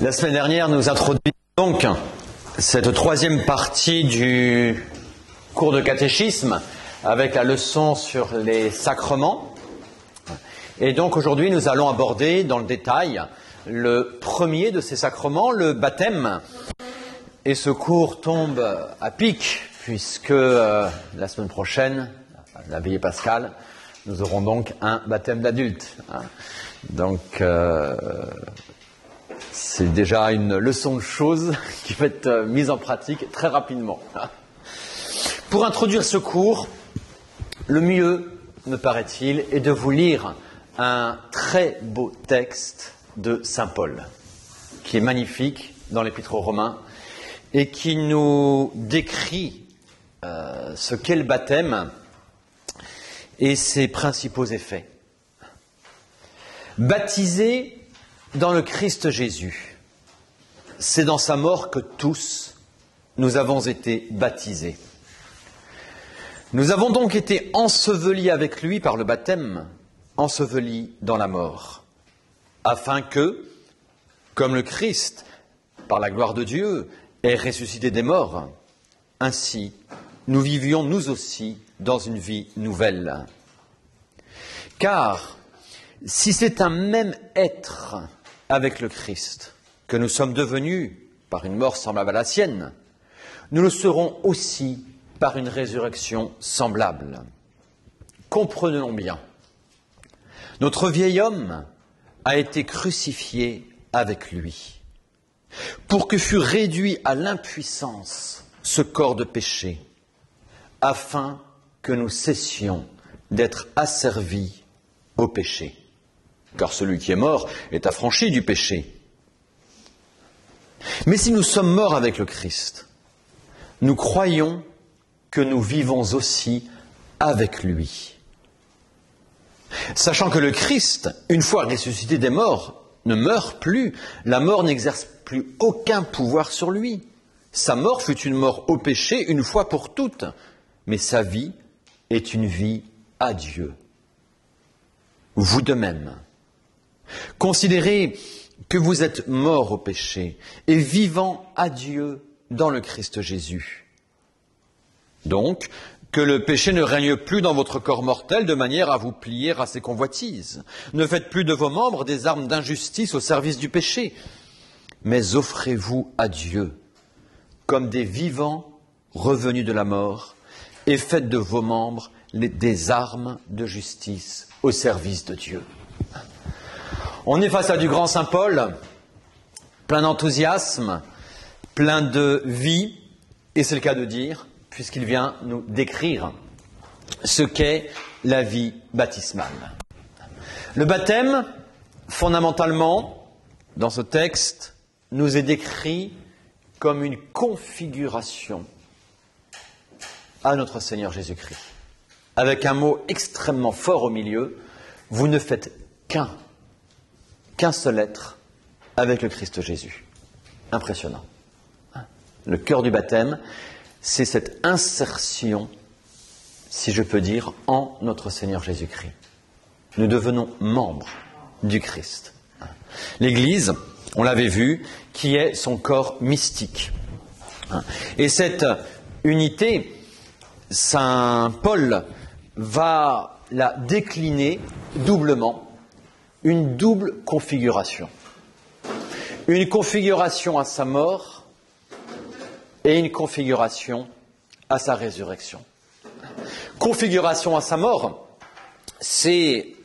La semaine dernière, nous introduisons donc cette troisième partie du cours de catéchisme avec la leçon sur les sacrements. Et donc aujourd'hui, nous allons aborder dans le détail le premier de ces sacrements, le baptême. Et ce cours tombe à pic puisque la semaine prochaine, la veillée pascale, nous aurons donc un baptême d'adulte. Donc c'est déjà une leçon de choses qui va être mise en pratique très rapidement. Pour introduire ce cours, le mieux, me paraît-il, est de vous lire un très beau texte de saint Paul, qui est magnifique dans l'Épître aux Romains et qui nous décrit ce qu'est le baptême et ses principaux effets. Baptisé dans le Christ Jésus, c'est dans sa mort que tous nous avons été baptisés. Nous avons donc été ensevelis avec lui par le baptême, ensevelis dans la mort, afin que, comme le Christ, par la gloire de Dieu, est ressuscité des morts, ainsi nous vivions nous aussi dans une vie nouvelle. Car si c'est un même être avec le Christ que nous sommes devenus par une mort semblable à la sienne, nous le serons aussi par une résurrection semblable. Comprenons bien, notre vieil homme a été crucifié avec lui, pour que fût réduit à l'impuissance ce corps de péché, afin que nous cessions d'être asservis au péché. Car celui qui est mort est affranchi du péché. Mais si nous sommes morts avec le Christ, nous croyons que nous vivons aussi avec lui. Sachant que le Christ, une fois ressuscité des morts, ne meurt plus, la mort n'exerce plus aucun pouvoir sur lui. Sa mort fut une mort au péché une fois pour toutes, mais sa vie est une vie à Dieu. Vous de même, considérez que vous êtes morts au péché et vivants à Dieu dans le Christ Jésus. Donc, que le péché ne règne plus dans votre corps mortel de manière à vous plier à ses convoitises. Ne faites plus de vos membres des armes d'injustice au service du péché, mais offrez-vous à Dieu comme des vivants revenus de la mort et faites de vos membres des armes de justice au service de Dieu. On est face à du grand saint Paul, plein d'enthousiasme, plein de vie, et c'est le cas de dire, puisqu'il vient nous décrire ce qu'est la vie baptismale. Le baptême, fondamentalement, dans ce texte, nous est décrit comme une configuration à notre Seigneur Jésus-Christ. Avec un mot extrêmement fort au milieu, vous ne faites qu'un seul être avec le Christ Jésus. Impressionnant. Le cœur du baptême, c'est cette insertion, si je peux dire, en notre Seigneur Jésus-Christ. Nous devenons membres du Christ. L'Église, on l'avait vu, qui est son corps mystique. Et cette unité, saint Paul va la décliner doublement, une double configuration. Une configuration à sa mort et une configuration à sa résurrection. Configuration à sa mort, c'est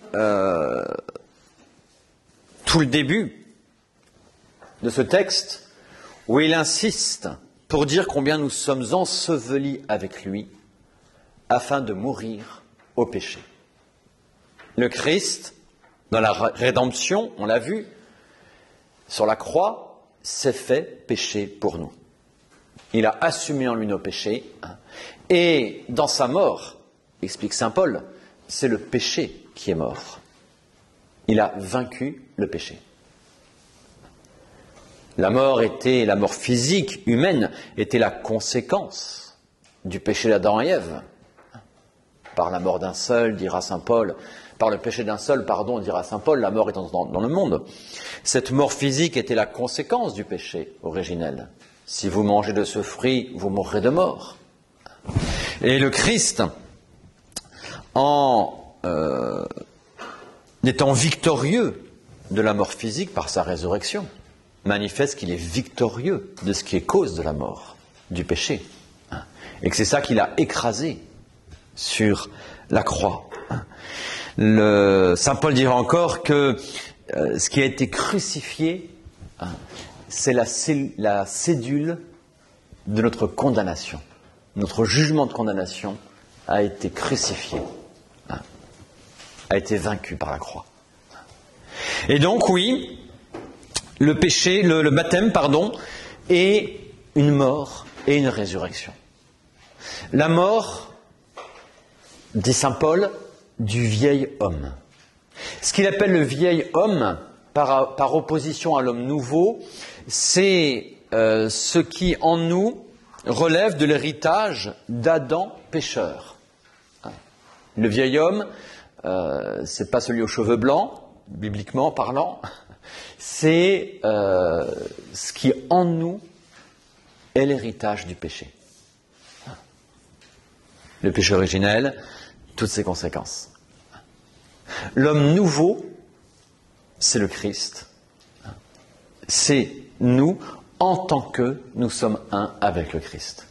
tout le début de ce texte où il insiste pour dire combien nous sommes ensevelis avec lui afin de mourir au péché. Le Christ, dans la rédemption, on l'a vu, sur la croix, s'est fait péché pour nous. Il a assumé en lui nos péchés, et dans sa mort, explique saint Paul, c'est le péché qui est mort. Il a vaincu le péché. La mort physique, humaine, était la conséquence du péché d'Adam et Ève. Par la mort d'un seul, dira saint Paul, Par le péché d'un seul, pardon, dira saint Paul, la mort est dans le monde. Cette mort physique était la conséquence du péché originel. Si vous mangez de ce fruit, vous mourrez de mort. Et le Christ, en étant victorieux de la mort physique par sa résurrection, manifeste qu'il est victorieux de ce qui est cause de la mort, du péché. Et que c'est ça qu'il a écrasé sur la croix. Saint Paul dira encore que ce qui a été crucifié, c'est la cédule de notre condamnation. Notre jugement de condamnation a été crucifié, a été vaincu par la croix. Et donc, oui, le péché, le baptême, est une mort et une résurrection. La mort, dit saint Paul, du vieil homme. Ce qu'il appelle le vieil homme, par opposition à l'homme nouveau, c'est ce qui en nous relève de l'héritage d'Adam pécheur. Le vieil homme, c'est pas celui aux cheveux blancs, bibliquement parlant, c'est ce qui en nous est l'héritage du péché. Le péché originel, toutes ses conséquences. L'homme nouveau, c'est le Christ. C'est nous en tant que nous sommes un avec le Christ.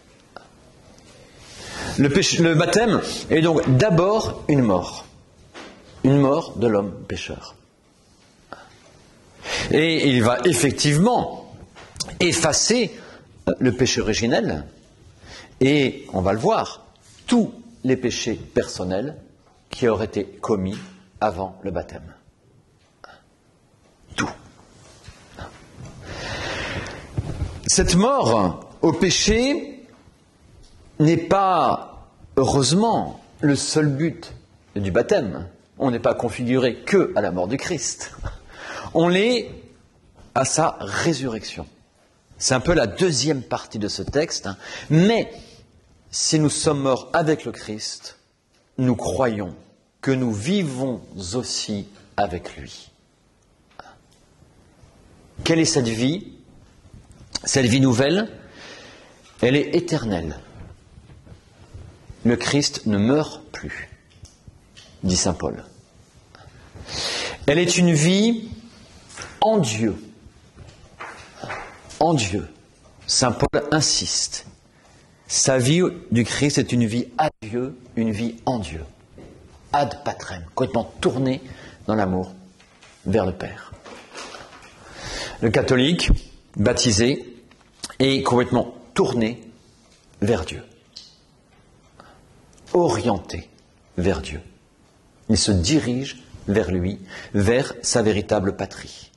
Le baptême est donc d'abord une mort de l'homme pécheur. Et il va effectivement effacer le péché originel et, on va le voir, tous les péchés personnels qui auraient été commis avant le baptême. Tout. Cette mort au péché n'est pas, heureusement, le seul but du baptême. On n'est pas configuré que à la mort du Christ. On l'est à sa résurrection. C'est un peu la deuxième partie de ce texte. Mais si nous sommes morts avec le Christ, nous croyons que nous vivons aussi avec lui. Quelle est cette vie? Cette vie nouvelle, elle est éternelle. Le Christ ne meurt plus, dit saint Paul. Elle est une vie en Dieu. En Dieu. Saint Paul insiste. Sa vie du Christ est une vie à Dieu, une vie en Dieu. Ad patrem, complètement tournée dans l'amour vers le Père. Le catholique, baptisé, est complètement tourné vers Dieu. Orienté vers Dieu. Il se dirige vers lui, vers sa véritable patrie.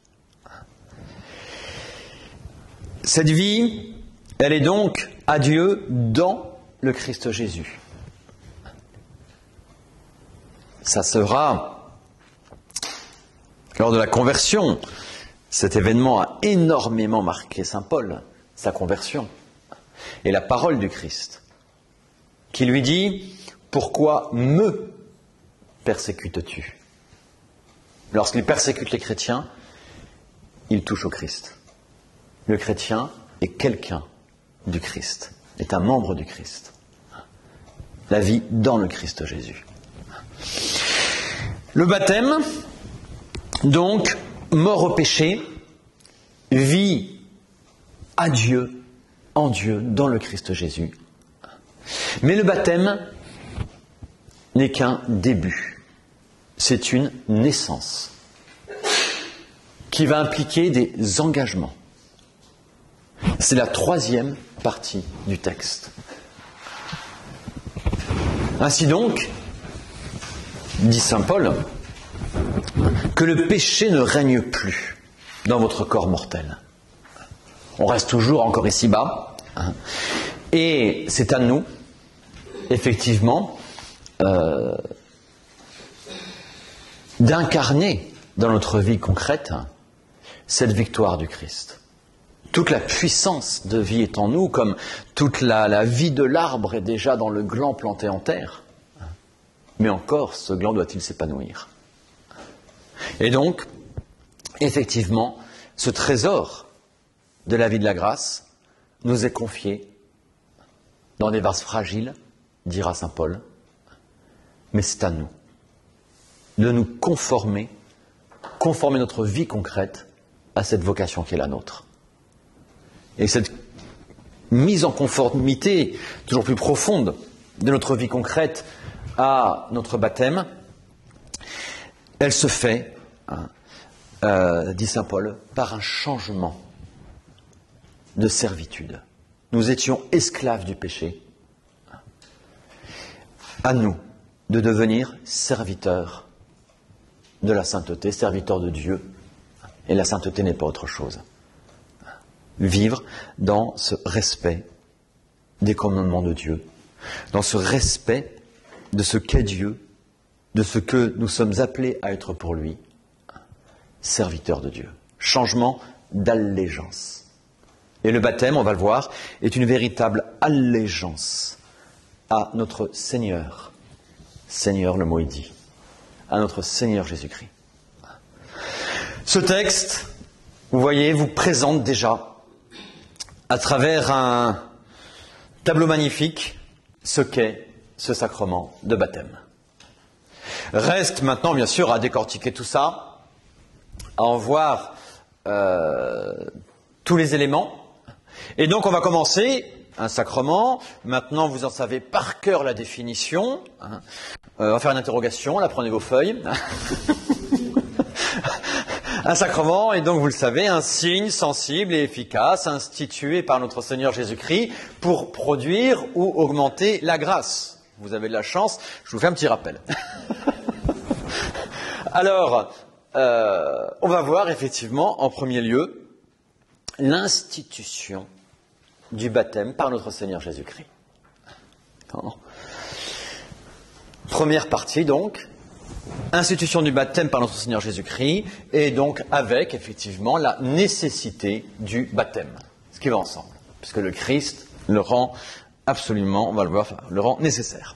Cette vie, elle est donc à Dieu dans le Christ Jésus. Ça sera, lors de la conversion, cet événement a énormément marqué saint Paul, sa conversion, et la parole du Christ, qui lui dit « Pourquoi me persécutes-tu » Lorsqu'il persécute les chrétiens, il touche au Christ. Le chrétien est quelqu'un du Christ, est un membre du Christ. La vie dans le Christ Jésus. Le baptême, donc, mort au péché, vie à Dieu, en Dieu, dans le Christ Jésus. Mais le baptême n'est qu'un début. C'est une naissance qui va impliquer des engagements. C'est la troisième partie du texte. Ainsi donc, dit saint Paul, que le péché ne règne plus dans votre corps mortel. On reste toujours encore ici-bas, et c'est à nous, effectivement, d'incarner dans notre vie concrète cette victoire du Christ. Toute la puissance de vie est en nous, comme toute la vie de l'arbre est déjà dans le gland planté en terre. mais encore ce gland doit-il s'épanouir. Et donc, effectivement, ce trésor de la vie de la grâce nous est confié dans des vases fragiles, dira saint Paul, mais c'est à nous de nous conformer notre vie concrète à cette vocation qui est la nôtre. Et cette mise en conformité toujours plus profonde de notre vie concrète à notre baptême, elle se fait, dit saint Paul, par un changement de servitude. Nous étions esclaves du péché. À nous de devenir serviteurs de la sainteté, serviteurs de Dieu. Et la sainteté n'est pas autre chose. Vivre dans ce respect des commandements de Dieu, dans ce respect de ce qu'est Dieu, de ce que nous sommes appelés à être pour lui, serviteurs de Dieu. Changement d'allégeance. Et le baptême, on va le voir, est une véritable allégeance à notre Seigneur. Seigneur, le mot est dit. À notre Seigneur Jésus-Christ. Ce texte, vous voyez, vous présente déjà, à travers un tableau magnifique, ce qu'est ce sacrement de baptême. Reste maintenant, bien sûr, à décortiquer tout ça, à en voir tous les éléments. Et donc, on va commencer un sacrement. Maintenant, vous en savez par cœur la définition. On va faire une interrogation. Là, prenez vos feuilles. Un sacrement est donc, vous le savez, un signe sensible et efficace institué par notre Seigneur Jésus-Christ pour produire ou augmenter la grâce. Vous avez de la chance, je vous fais un petit rappel. Alors, on va voir effectivement, en premier lieu, l'institution du baptême par notre Seigneur Jésus-Christ. Première partie, donc, institution du baptême par notre Seigneur Jésus-Christ, et donc avec, effectivement, la nécessité du baptême. Ce qui va ensemble, puisque le Christ le rend absolument, on va le voir, le rend nécessaire.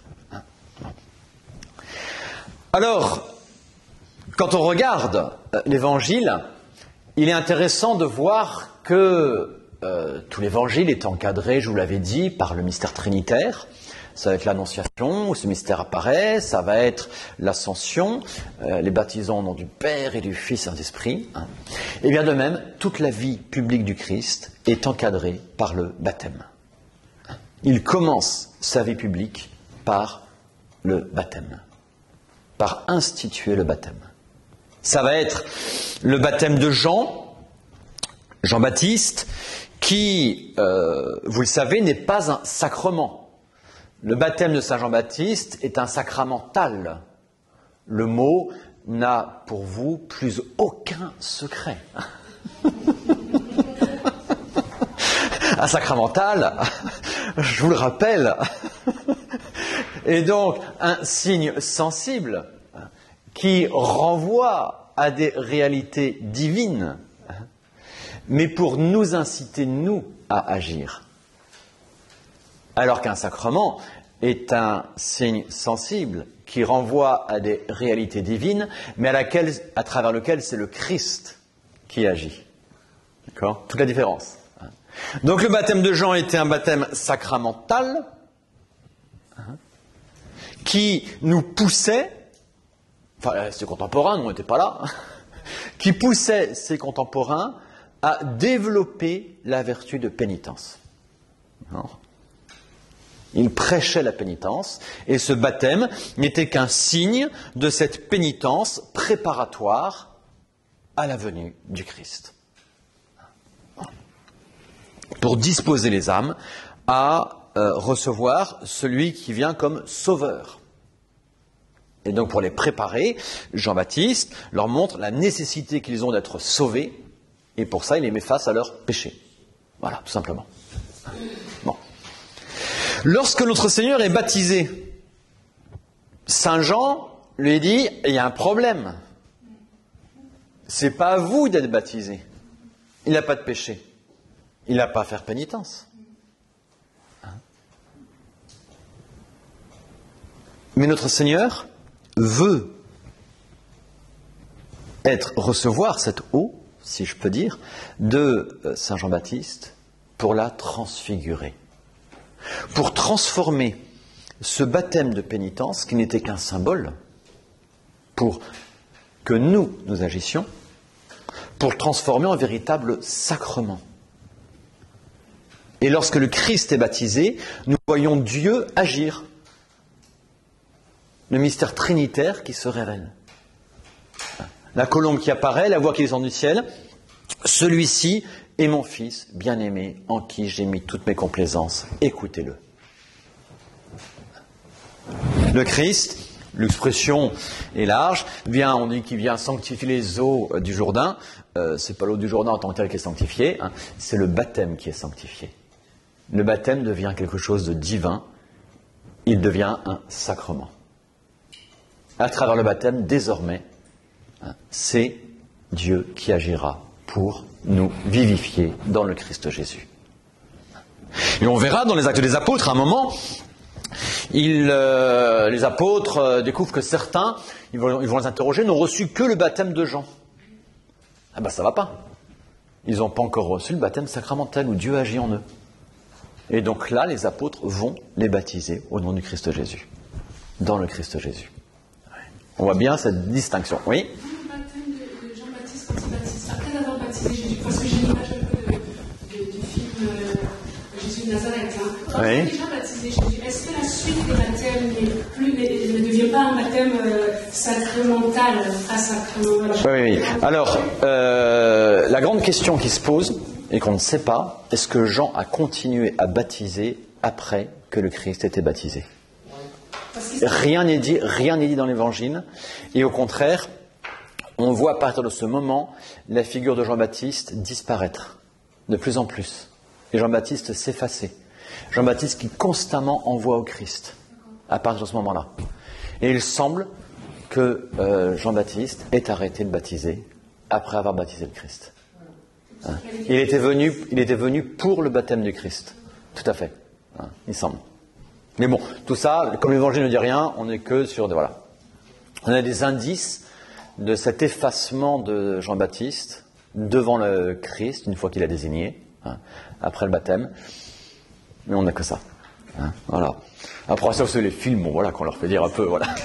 Alors, quand on regarde l'Évangile, il est intéressant de voir que tout l'Évangile est encadré, je vous l'avais dit, par le mystère trinitaire. Ça va être l'Annonciation, où ce mystère apparaît, ça va être l'Ascension, les baptisons au nom du Père et du Fils et Saint-Esprit. Et bien de même, toute la vie publique du Christ est encadrée par le baptême. Il commence sa vie publique par le baptême, par instituer le baptême. Ça va être le baptême de Jean-Baptiste, qui, vous le savez, n'est pas un sacrement. Le baptême de Saint Jean-Baptiste est un sacramental. Le mot n'a pour vous plus aucun secret. Un sacramental, je vous le rappelle, est donc un signe sensible qui renvoie à des réalités divines, mais pour nous inciter, nous, à agir. Alors qu'un sacrement est un signe sensible qui renvoie à des réalités divines, mais à travers lequel c'est le Christ qui agit. D'accord ? Toute la différence. Donc le baptême de Jean était un baptême sacramental qui nous poussait, enfin ses contemporains n'étaient pas là, qui poussait ses contemporains à développer la vertu de pénitence. Alors, il prêchait la pénitence, et ce baptême n'était qu'un signe de cette pénitence préparatoire à la venue du Christ. Pour disposer les âmes à recevoir celui qui vient comme sauveur. Et donc pour les préparer, Jean-Baptiste leur montre la nécessité qu'ils ont d'être sauvés, et pour ça il les met face à leurs péchés. Voilà, tout simplement. Bon. Lorsque notre Seigneur est baptisé, Saint Jean lui dit, il y a un problème. C'est pas à vous d'être baptisé. Il n'a pas de péché. Il n'a pas à faire pénitence. Mais notre Seigneur veut recevoir cette eau, si je peux dire, de Saint Jean-Baptiste pour la transfigurer, pour transformer ce baptême de pénitence, qui n'était qu'un symbole, pour que nous agissions, pour le transformer en véritable sacrement. Et lorsque le Christ est baptisé, nous voyons Dieu agir. Le mystère trinitaire qui se révèle. La colombe qui apparaît, la voix qui descend du ciel, celui-ci est mon fils bien-aimé, en qui j'ai mis toutes mes complaisances. Écoutez-le. Le Christ, l'expression est large, on dit qu'il vient sanctifier les eaux du Jourdain. C'est pas l'eau du Jourdain en tant que telle qui est sanctifiée, c'est le baptême qui est sanctifié. Le baptême devient quelque chose de divin, il devient un sacrement. À travers le baptême, désormais, c'est Dieu qui agira pour nous vivifier dans le Christ Jésus. Et on verra dans les Actes des Apôtres, à un moment, les apôtres découvrent que certains, ils vont les interroger, n'ont reçu que le baptême de Jean. Ah ben ça va pas. Ils n'ont pas encore reçu le baptême sacramentel où Dieu agit en eux. Et donc là, les apôtres vont les baptiser au nom du Christ Jésus. Dans le Christ Jésus. On voit bien cette distinction. Oui ? Le baptême de Jean-Baptiste quand il baptise, après avoir baptisé Jésus, parce que j'ai l'image un peu du film Jésus de Nazareth. Quand il a déjà baptisé Jésus, est-ce que la suite des baptêmes ne devient pas un baptême sacramental, pas sacramental? Oui. Alors, la grande question qui se pose, et qu'on ne sait pas, est-ce que Jean a continué à baptiser après que le Christ était baptisé ? Rien n'est dit dans l'Évangile, et au contraire, on voit à partir de ce moment la figure de Jean-Baptiste disparaître de plus en plus, et Jean-Baptiste s'effacer. Jean-Baptiste qui constamment envoie au Christ à partir de ce moment-là. Et il semble que Jean-Baptiste ait arrêté de baptiser après avoir baptisé le Christ. Il était venu pour le baptême du Christ. Tout à fait. Il semble. Mais bon, tout ça, comme l'Évangile ne dit rien, on n'est que sur... Voilà. On a des indices de cet effacement de Jean-Baptiste devant le Christ, une fois qu'il a désigné, après le baptême. Mais on n'a que ça. Voilà. Après ça, c'est les films, bon, voilà, qu'on leur fait dire un peu, voilà.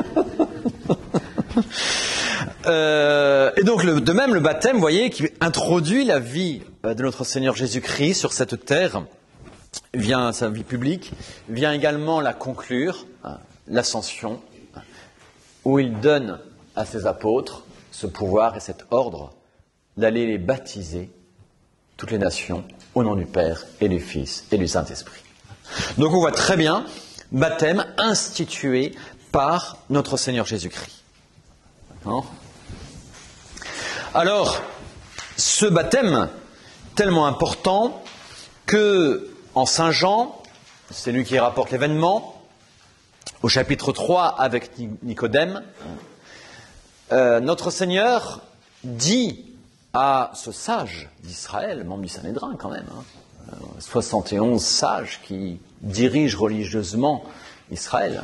Et donc, de même, le baptême, vous voyez, qui introduit la vie de notre Seigneur Jésus-Christ sur cette terre, vient sa vie publique, vient également la conclure, l'ascension, où il donne à ses apôtres ce pouvoir et cet ordre d'aller les baptiser, toutes les nations, au nom du Père et du Fils et du Saint-Esprit. Donc on voit très bien, baptême institué par notre Seigneur Jésus-Christ. Alors, ce baptême, tellement important que en Saint Jean, c'est lui qui rapporte l'événement, au chapitre 3 avec Nicodème, notre Seigneur dit à ce sage d'Israël, membre du Sanhédrin quand même, 71 sages qui dirigent religieusement Israël,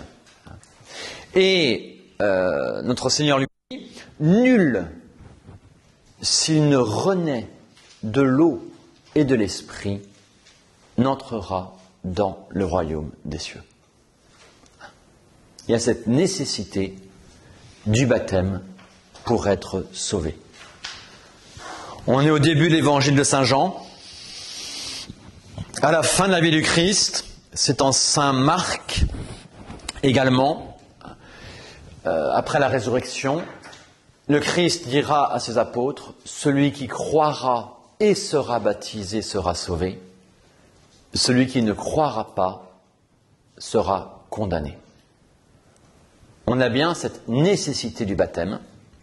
et notre Seigneur lui dit, nul, s'il ne renaît de l'eau et de l'esprit, n'entrera dans le royaume des cieux. Il y a cette nécessité du baptême pour être sauvé. On est au début de l'évangile de Saint Jean. À la fin de la vie du Christ, c'est en Saint Marc également, après la résurrection, le Christ dira à ses apôtres, celui qui croira et sera baptisé sera sauvé. Celui qui ne croira pas sera condamné. On a bien cette nécessité du baptême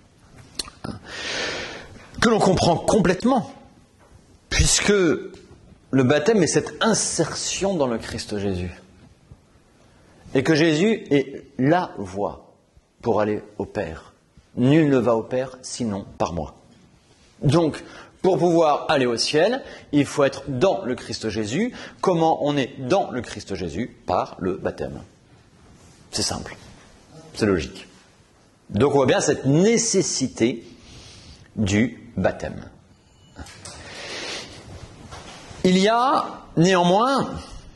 que l'on comprend complètement, puisque le baptême est cette insertion dans le Christ Jésus. Et que Jésus est la voie pour aller au Père. Nul ne va au Père sinon par moi. Donc, pour pouvoir aller au ciel, il faut être dans le Christ Jésus. Comment on est dans le Christ Jésus ? Par le baptême. C'est simple. C'est logique. Donc on voit bien cette nécessité du baptême. Il y a néanmoins,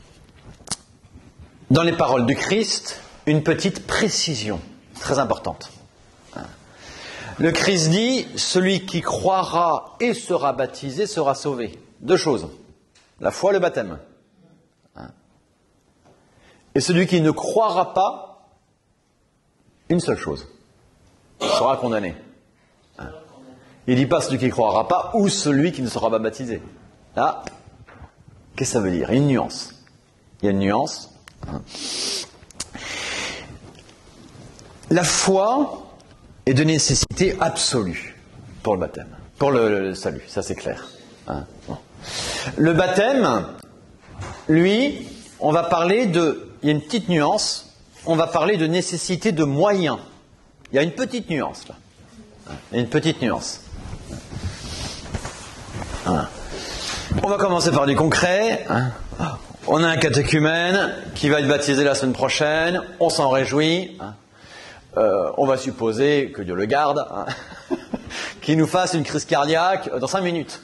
dans les paroles du Christ, une petite précision très importante. Le Christ dit, celui qui croira et sera baptisé sera sauvé. Deux choses, la foi et le baptême. Et celui qui ne croira pas, une seule chose, sera condamné. Il ne dit pas celui qui ne croira pas ou celui qui ne sera pas baptisé. Là, qu'est-ce que ça veut dire? Il y a une nuance. Il y a une nuance. La foi est de nécessité absolue pour le baptême, pour le salut, ça c'est clair. Le baptême, lui, on va parler de... Il y a une petite nuance, on va parler de nécessité de moyens. Il y a une petite nuance là. Il y a une petite nuance. On va commencer par du concret. On a un catéchumène qui va être baptisé la semaine prochaine, on s'en réjouit. On va supposer, que Dieu le garde, qu'il nous fasse une crise cardiaque dans 5 minutes.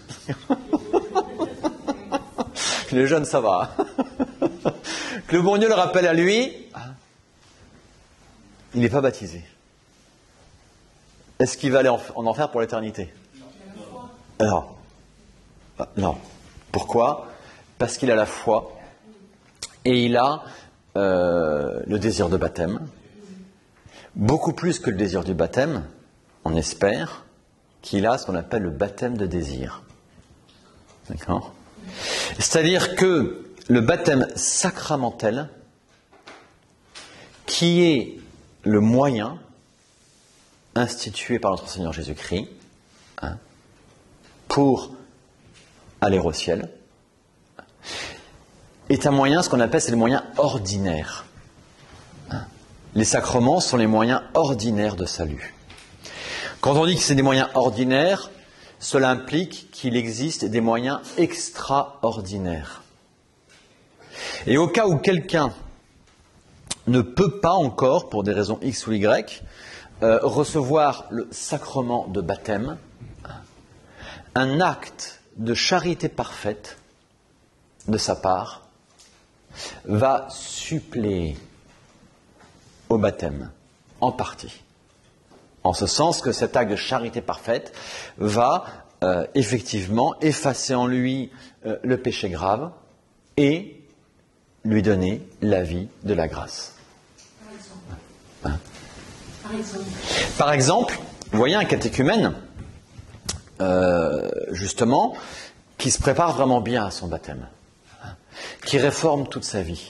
Les jeunes, ça va. Que le bon Dieu le rappelle à lui, il n'est pas baptisé. Est-ce qu'il va aller en enfer pour l'éternité? Alors, non. Pourquoi? Parce qu'il a la foi et il a le désir de baptême. Beaucoup plus que le désir du baptême, on espère qu'il a ce qu'on appelle le baptême de désir. D'accord? C'est-à-dire que le baptême sacramentel, qui est le moyen institué par notre Seigneur Jésus-Christ pour aller au ciel, est un moyen, ce qu'on appelle, c'est le moyen ordinaire. Les sacrements sont les moyens ordinaires de salut. Quand on dit que c'est des moyens ordinaires, cela implique qu'il existe des moyens extraordinaires. Et au cas où quelqu'un ne peut pas encore, pour des raisons X ou Y, recevoir le sacrement de baptême, un acte de charité parfaite de sa part va suppléer au baptême, en partie. En ce sens que cet acte de charité parfaite va effectivement effacer en lui le péché grave et lui donner la vie de la grâce. Par exemple, vous voyez un catéchumène, justement, qui se prépare vraiment bien à son baptême, qui réforme toute sa vie,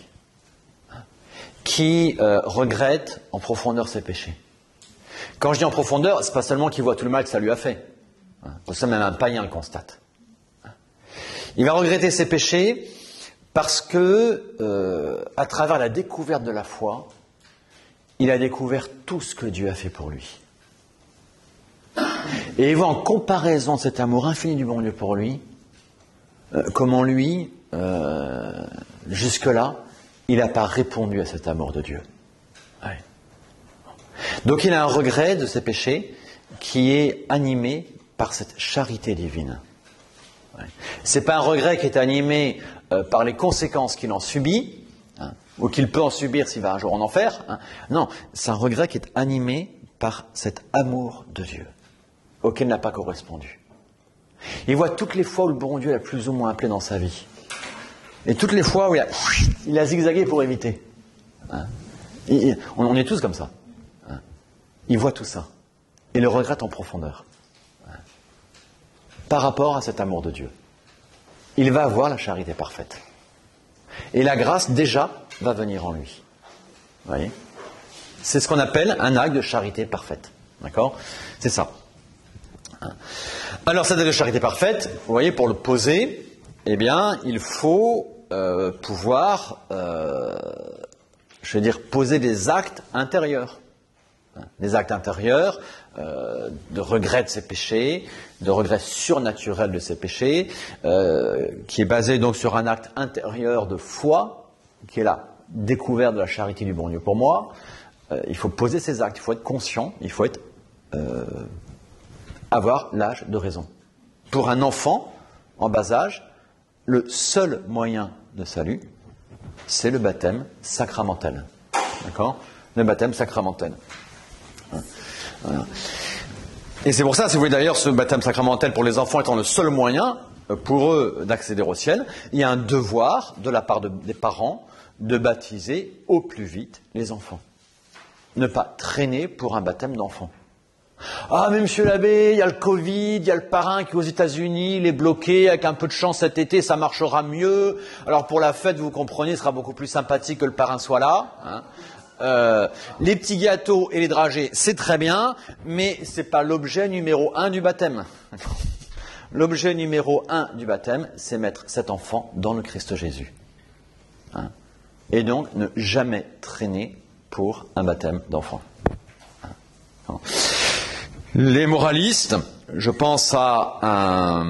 qui regrette en profondeur ses péchés. Quand je dis en profondeur, c'est pas seulement qu'il voit tout le mal que ça lui a fait. Ça, même un païen le constate. Il va regretter ses péchés parce que, à travers la découverte de la foi, il a découvert tout ce que Dieu a fait pour lui. Et il voit en comparaison de cet amour infini du bon Dieu pour lui, comment lui, jusque-là, il n'a pas répondu à cet amour de Dieu. Ouais. Donc il a un regret de ses péchés qui est animé par cette charité divine. Ouais. Ce n'est pas un regret qui est animé par les conséquences qu'il en subit, ou qu'il peut en subir s'il va un jour en enfer. Non, c'est un regret qui est animé par cet amour de Dieu, auquel il n'a pas correspondu. Il voit toutes les fois où le bon Dieu l'a plus ou moins appelé dans sa vie. Et toutes les fois où il a zigzagué pour éviter. On est tous comme ça. Il voit tout ça. Et le regrette en profondeur. Par rapport à cet amour de Dieu. Il va avoir la charité parfaite. Et la grâce, déjà, va venir en lui. Vous voyez ? C'est ce qu'on appelle un acte de charité parfaite. D'accord ? C'est ça. Alors, cet acte de charité parfaite, vous voyez, pour le poser, eh bien, il faut pouvoir, poser des actes intérieurs. Des actes intérieurs de regret de ses péchés, de regret surnaturel de ses péchés, qui est basé donc sur un acte intérieur de foi, qui est la découverte de la charité du bon Dieu pour moi, il faut poser ses actes, il faut être conscient, il faut être, avoir l'âge de raison. Pour un enfant en bas âge, le seul moyen de salut, c'est le baptême sacramentel. D'accord ? Le baptême sacramentel. Voilà. Et c'est pour ça, si vous voulez d'ailleurs, ce baptême sacramentel pour les enfants étant le seul moyen pour eux d'accéder au ciel, il y a un devoir de la part des parents de baptiser au plus vite les enfants. Ne pas traîner pour un baptême d'enfant. Ah, mais monsieur l'abbé, il y a le Covid, il y a le parrain qui est aux États-Unis, il est bloqué, avec un peu de chance cet été, ça marchera mieux. Alors pour la fête, vous comprenez, ce sera beaucoup plus sympathique que le parrain soit là. Hein. Les petits gâteaux et les dragées, c'est très bien, mais c'est pas l'objet numéro 1 du baptême. L'objet numéro 1 du baptême, c'est mettre cet enfant dans le Christ Jésus. Hein. Et donc, ne jamais traîner pour un baptême d'enfant. Hein. Les moralistes, je pense à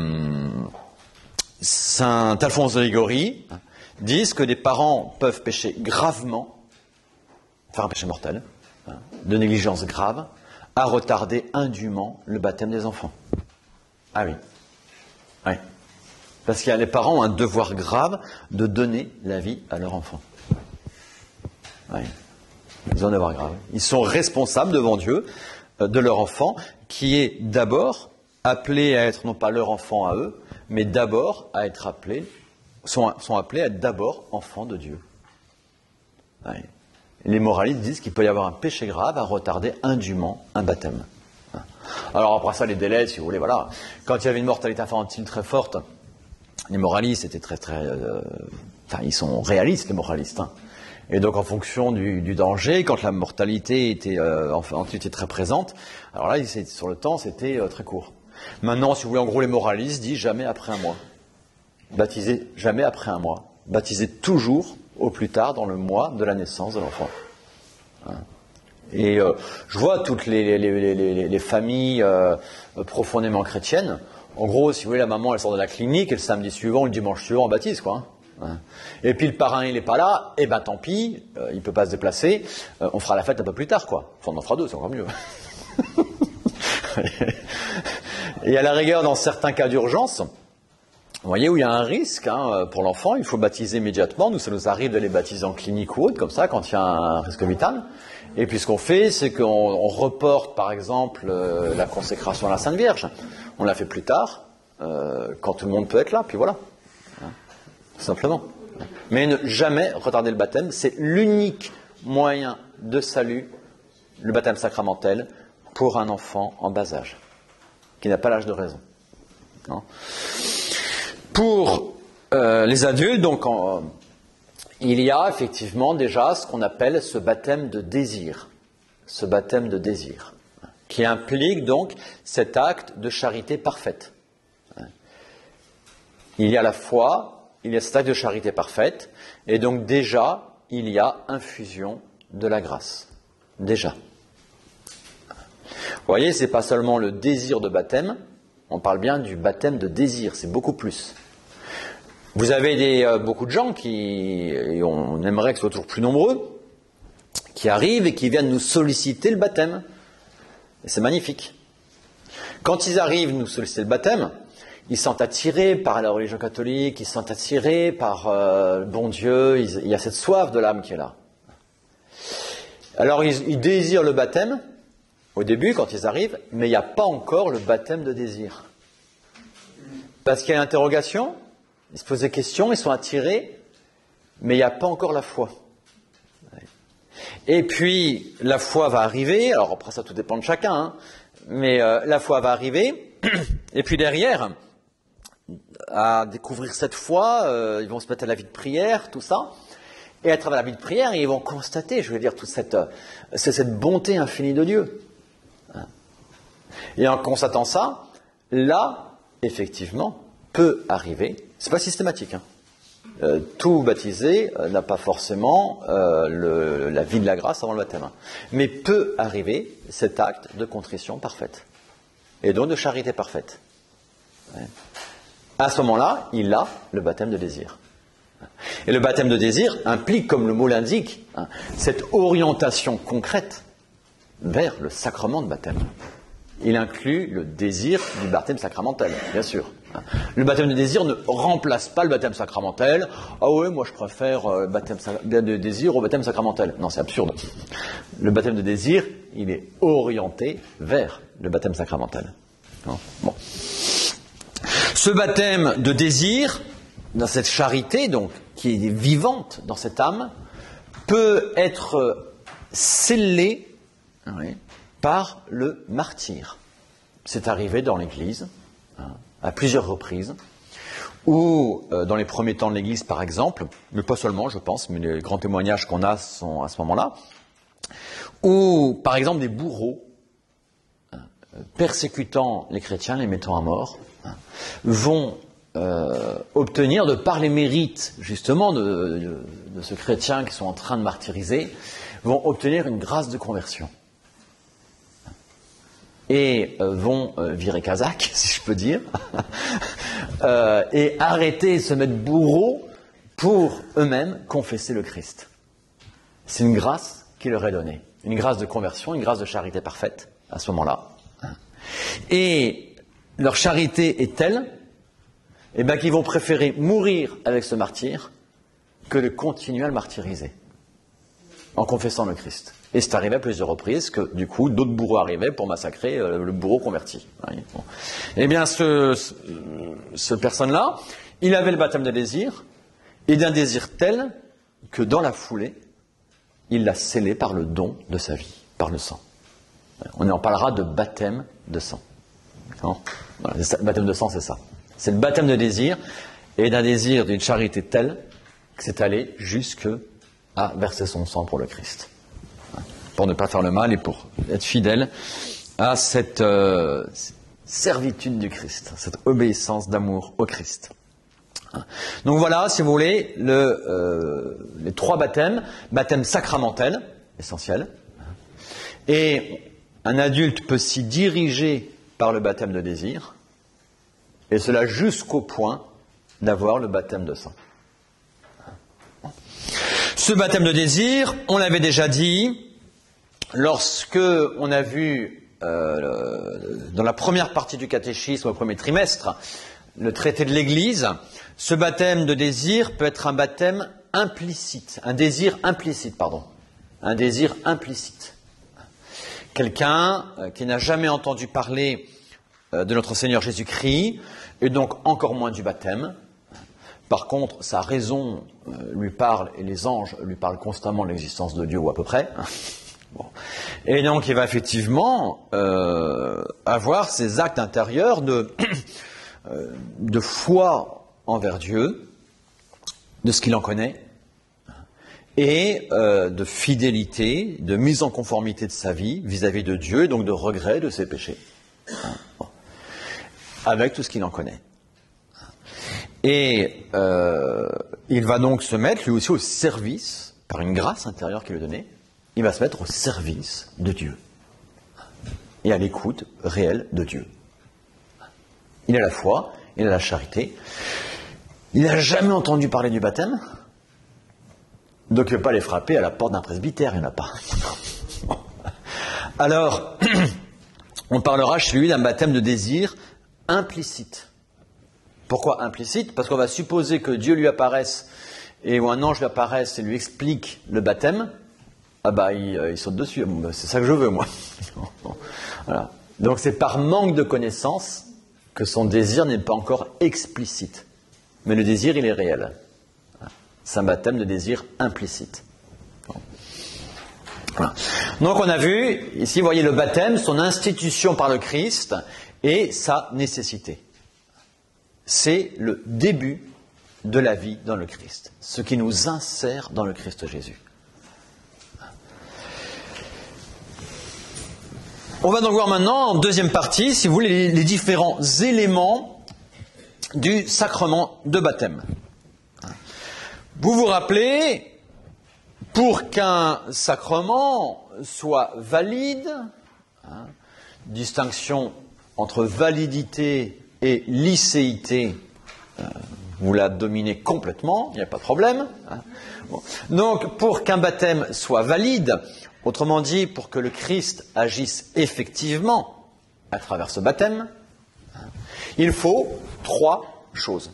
Saint Alphonse de Liguori, disent que des parents peuvent pécher gravement, faire un péché mortel, hein, de négligence grave, à retarder indûment le baptême des enfants. Ah oui. Oui. Parce que les parents ont un devoir grave de donner la vie à leur enfant. Oui. Ils ont un devoir grave. Ils sont responsables devant Dieu de leur enfant, qui est d'abord appelé à être non pas leur enfant à eux, mais d'abord à être appelés, sont appelés à être d'abord enfants de Dieu. Oui. Les moralistes disent qu'il peut y avoir un péché grave à retarder indûment un baptême. Alors après ça, les délais, si vous voulez, voilà. Quand il y avait une mortalité infantile très forte, les moralistes étaient ils sont réalistes, les moralistes. Hein. Et donc en fonction du danger, quand la mortalité était très présente, alors là, sur le temps, c'était très court. Maintenant, si vous voulez, en gros, les moralistes disent jamais après un mois. Baptisez jamais après un mois. Baptisez toujours au plus tard dans le mois de la naissance de l'enfant. Hein. Et je vois toutes les familles profondément chrétiennes. En gros, si vous voulez, la maman, elle sort de la clinique, et le samedi suivant, ou le dimanche suivant, on baptise, quoi. Hein. Et puis le parrain, il n'est pas là, et ben tant pis, il ne peut pas se déplacer, on fera la fête un peu plus tard, quoi. Enfin, on en fera deux, c'est encore mieux. Et à la rigueur, dans certains cas d'urgence, vous voyez où il y a un risque hein, pour l'enfant, il faut baptiser immédiatement. Nous, ça nous arrive de les baptiser en clinique ou autre, comme ça, quand il y a un risque vital. Et puis ce qu'on fait, c'est qu'on reporte, par exemple, la consécration à la Sainte Vierge. On la fait plus tard, quand tout le monde peut être là, puis voilà. Hein, tout simplement. Mais ne jamais retarder le baptême, c'est l'unique moyen de salut, le baptême sacramentel, pour un enfant en bas âge, qui n'a pas l'âge de raison. Non. Pour les adultes, donc, il y a effectivement déjà ce qu'on appelle ce baptême de désir. Ce baptême de désir, qui implique donc cet acte de charité parfaite. Il y a la foi, il y a cet acte de charité parfaite, et donc déjà, il y a infusion de la grâce. Déjà. Vous voyez, c'est pas seulement le désir de baptême, on parle bien du baptême de désir, c'est beaucoup plus. Vous avez beaucoup de gens et on aimerait que ce soit toujours plus nombreux, qui arrivent et qui viennent nous solliciter le baptême. Et c'est magnifique. Quand ils arrivent nous solliciter le baptême, ils sont attirés par la religion catholique, ils sont attirés par le bon Dieu, il y a cette soif de l'âme qui est là. Alors ils désirent le baptême, au début quand ils arrivent, mais il n'y a pas encore le baptême de désir. Parce qu'il y a une interrogation, ils se posent des questions, ils sont attirés, mais il n'y a pas encore la foi. Et puis, la foi va arriver, alors après ça tout dépend de chacun, hein, mais la foi va arriver, et puis derrière, à découvrir cette foi, ils vont se mettre à la vie de prière, tout ça, et à travers la vie de prière, ils vont constater, je veux dire, toute cette bonté infinie de Dieu. Et en constatant ça, là, effectivement, peut arriver, c'est pas systématique, hein. Tout baptisé n'a pas forcément la vie de la grâce avant le baptême. Mais peut arriver cet acte de contrition parfaite. Et donc de charité parfaite. Ouais. À ce moment-là, il a le baptême de désir. Et le baptême de désir implique, comme le mot l'indique, cette orientation concrète vers le sacrement de baptême. Il inclut le désir du baptême sacramentel, bien sûr. Le baptême de désir ne remplace pas le baptême sacramentel. Ah ouais, moi je préfère le baptême de désir au baptême sacramentel. Non, c'est absurde. Le baptême de désir, il est orienté vers le baptême sacramentel. Bon. Ce baptême de désir, dans cette charité, donc, qui est vivante dans cette âme, peut être scellé par le martyre. C'est arrivé dans l'Église, à plusieurs reprises, ou dans les premiers temps de l'Église, par exemple, mais pas seulement, je pense, mais les grands témoignages qu'on a sont à ce moment-là, ou, par exemple, des bourreaux persécutant les chrétiens, les mettant à mort, vont obtenir, de par les mérites, justement, de ce chrétien qui sont en train de martyriser, vont obtenir une grâce de conversion. Et vont virer Kazakh, si je peux dire, et arrêter, se mettre bourreaux pour eux-mêmes confesser le Christ. C'est une grâce qui leur est donnée, une grâce de conversion, une grâce de charité parfaite, à ce moment-là. Et leur charité est telle qu'ils vont préférer mourir avec ce martyr que de continuer à le martyriser, en confessant le Christ. Et c'est arrivé à plusieurs reprises que, du coup, d'autres bourreaux arrivaient pour massacrer le bourreau converti. Bon. Eh bien, ce personne-là, il avait le baptême de désir, et d'un désir tel que, dans la foulée, il l'a scellé par le don de sa vie, par le sang. On en parlera de baptême de sang. Voilà, le baptême de sang, c'est ça. C'est le baptême de désir, et d'un désir, d'une charité telle que c'est allé jusque à verser son sang pour le Christ. Pour ne pas faire le mal et pour être fidèle à cette servitude du Christ, cette obéissance d'amour au Christ. Donc voilà, si vous voulez, les trois baptêmes, baptême sacramentel, essentiel, et un adulte peut s'y diriger par le baptême de désir, et cela jusqu'au point d'avoir le baptême de sang. Ce baptême de désir, on l'avait déjà dit, lorsque on a vu dans la première partie du catéchisme au premier trimestre, le traité de l'Église, ce baptême de désir peut être un baptême implicite, un désir implicite. Quelqu'un qui n'a jamais entendu parler de notre Seigneur Jésus-Christ, et donc encore moins du baptême. Par contre, sa raison lui parle, et les anges lui parlent constamment de l'existence de Dieu, ou à peu près. Bon. Et donc, il va effectivement avoir ces actes intérieurs de foi envers Dieu, de ce qu'il en connaît, et de fidélité, de mise en conformité de sa vie vis-à-vis de Dieu, et donc de regret de ses péchés, bon. Avec tout ce qu'il en connaît. Et il va donc se mettre, lui aussi, au service, par une grâce intérieure qui lui est donnée, il va se mettre au service de Dieu et à l'écoute réelle de Dieu. Il a la foi, il a la charité, il n'a jamais entendu parler du baptême, donc il ne peut pas les frapper à la porte d'un presbytère, il n'y en a pas. Alors, on parlera chez lui d'un baptême de désir implicite. Pourquoi implicite ? Parce qu'on va supposer que Dieu lui apparaisse, et ou un ange lui apparaisse et lui explique le baptême. Il saute dessus. C'est ça que je veux, moi. Voilà. Donc c'est par manque de connaissance que son désir n'est pas encore explicite. Mais le désir, il est réel. C'est un baptême de désir implicite. Voilà. Donc on a vu, ici, vous voyez le baptême, son institution par le Christ et sa nécessité. C'est le début de la vie dans le Christ, ce qui nous insère dans le Christ Jésus. On va donc voir maintenant, en deuxième partie, si vous voulez, les différents éléments du sacrement de baptême. Vous vous rappelez, pour qu'un sacrement soit valide, distinction entre validité et licéité vous la dominez complètement, il n'y a pas de problème. Bon. Donc, pour qu'un baptême soit valide, autrement dit, pour que le Christ agisse effectivement à travers ce baptême, il faut 3 choses.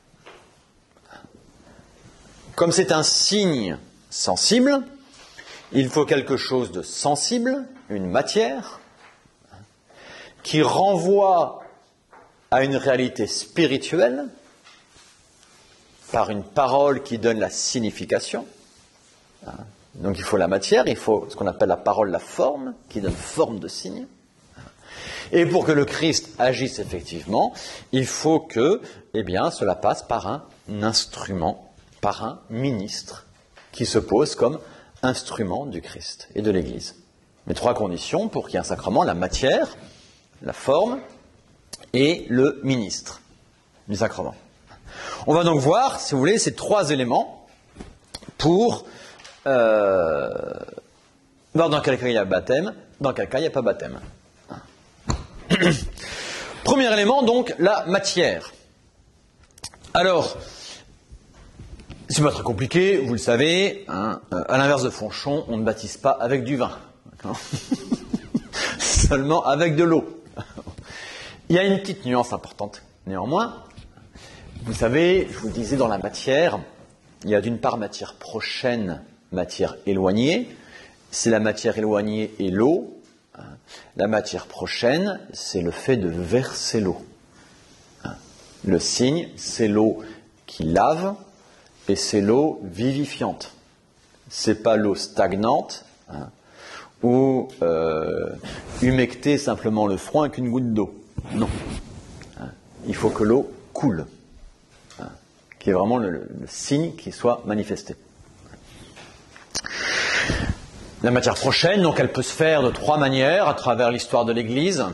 Comme c'est un signe sensible, il faut quelque chose de sensible, une matière, qui renvoie à une réalité spirituelle, par une parole qui donne la signification. Donc il faut la matière, il faut ce qu'on appelle la parole, la forme, qui donne forme de signe. Et pour que le Christ agisse effectivement, il faut que, cela passe par un instrument, par un ministre, qui se pose comme instrument du Christ et de l'Église. Les 3 conditions pour qu'il y ait un sacrement: la matière, la forme et le ministre du sacrement. On va donc voir, si vous voulez, ces 3 éléments pour voir dans quel cas il y a baptême, dans quel cas il n'y a pas baptême. Premier élément, donc, la matière. Alors, c'est pas très compliqué, vous le savez, à l'inverse de Fonchon, on ne baptise pas avec du vin. Seulement avec de l'eau. Il y a une petite nuance importante, néanmoins. Vous savez, je vous le disais, dans la matière, il y a d'une part matière prochaine, matière éloignée. C'est la matière éloignée et l'eau. La matière prochaine, c'est le fait de verser l'eau. Le signe, c'est l'eau qui lave et c'est l'eau vivifiante. C'est pas l'eau stagnante ou humecter simplement le front avec une goutte d'eau. Non. Il faut que l'eau coule. Qui est vraiment le signe qui soit manifesté. La matière prochaine, donc elle peut se faire de 3 manières à travers l'histoire de l'Église.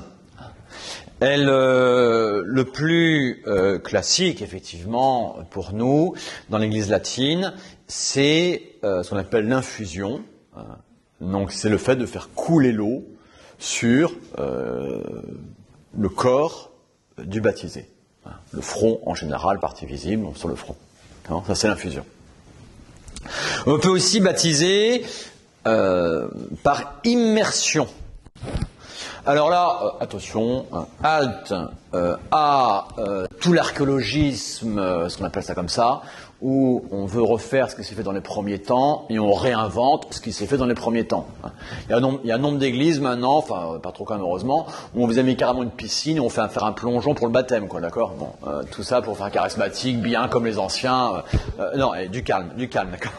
Le plus classique, effectivement, pour nous, dans l'Église latine, c'est ce qu'on appelle l'infusion. Donc c'est le fait de faire couler l'eau sur le corps du baptisé. Le front, en général, partie visible, sur le front. Ça, c'est l'infusion. On peut aussi baptiser par immersion. Alors là, attention, halte à tout l'archéologisme, ce qu'on appelle ça comme ça, où on veut refaire ce qui s'est fait dans les premiers temps et on réinvente ce qui s'est fait dans les premiers temps. Il y a un nombre d'églises maintenant, enfin pas trop quand même heureusement, où on vous a mis carrément une piscine et on fait faire un plongeon pour le baptême, quoi, d'accord. Bon, tout ça pour faire charismatique, bien comme les anciens. Non, du calme, d'accord.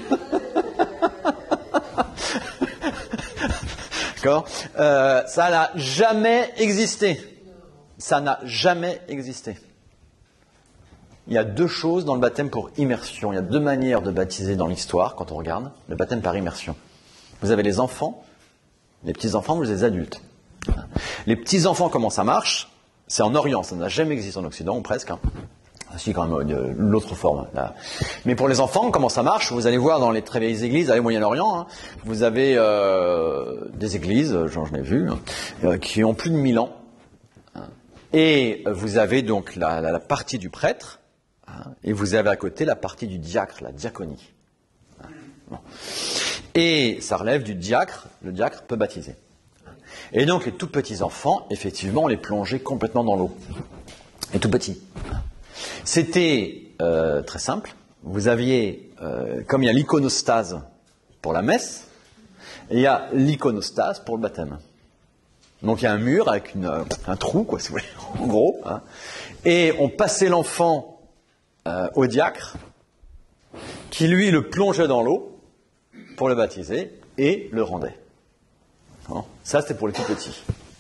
D'accord. Ça n'a jamais existé. Ça n'a jamais existé. Il y a 2 choses dans le baptême pour immersion. Il y a 2 manières de baptiser dans l'histoire, quand on regarde. Le baptême par immersion. Vous avez les enfants, les petits-enfants, vous avez les adultes. Les petits-enfants, comment ça marche? C'est en Orient, ça n'a jamais existé en Occident, ou presque. Si, quand même, l'autre forme. Là. Mais pour les enfants, comment ça marche? Vous allez voir dans les très vieilles églises, au Moyen-Orient, vous avez des églises, j'en ai vu, qui ont plus de 1000 ans. Et vous avez donc la partie du prêtre, et vous avez à côté la partie du diacre, la diaconie. Bon. Et ça relève du diacre, le diacre peut baptiser. Et donc les tout petits enfants, effectivement, on les plongeait complètement dans l'eau. Les tout petits. C'était très simple. Vous aviez, comme il y a l'iconostase pour la messe, et il y a l'iconostase pour le baptême. Donc il y a un mur avec un trou, quoi, si vous voulez, en gros. Et on passait l'enfant au diacre, qui lui le plongeait dans l'eau pour le baptiser et le rendait. Ça, c'était pour les tout petits.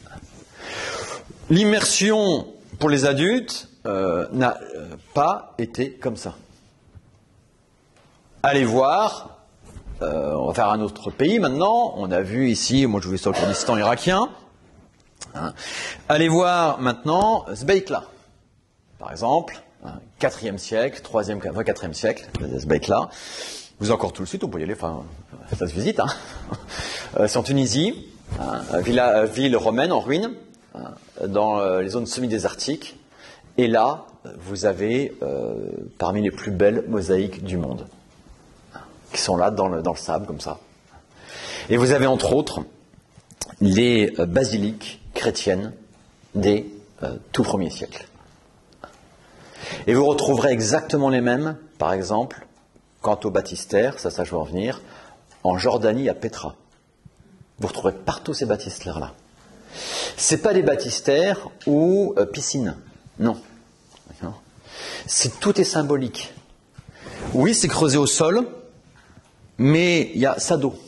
L'immersion pour les adultes n'a pas été comme ça. Allez voir, on va faire un autre pays maintenant. On a vu ici, moi je vous ai sur le Kurdistan irakien. Allez voir maintenant Sbeikla, par exemple, 4e siècle, 4e siècle, Sbeikla. Vous encore tout de suite, on peut y aller, enfin, ça se visite. C'est en Tunisie, ville romaine en ruine, dans les zones semi-désertiques. Et là, vous avez parmi les plus belles mosaïques du monde, qui sont là dans le sable, comme ça. Et vous avez entre autres les basiliques chrétiennes des tout premiers siècles. Et vous retrouverez exactement les mêmes, par exemple, quant au baptistère, ça je vais en venir, en Jordanie à Pétra. Vous retrouverez partout ces baptistères-là. Ce n'est pas des baptistères ou piscines, non. Tout est symbolique. Oui, c'est creusé au sol, mais il y a ça d'eau.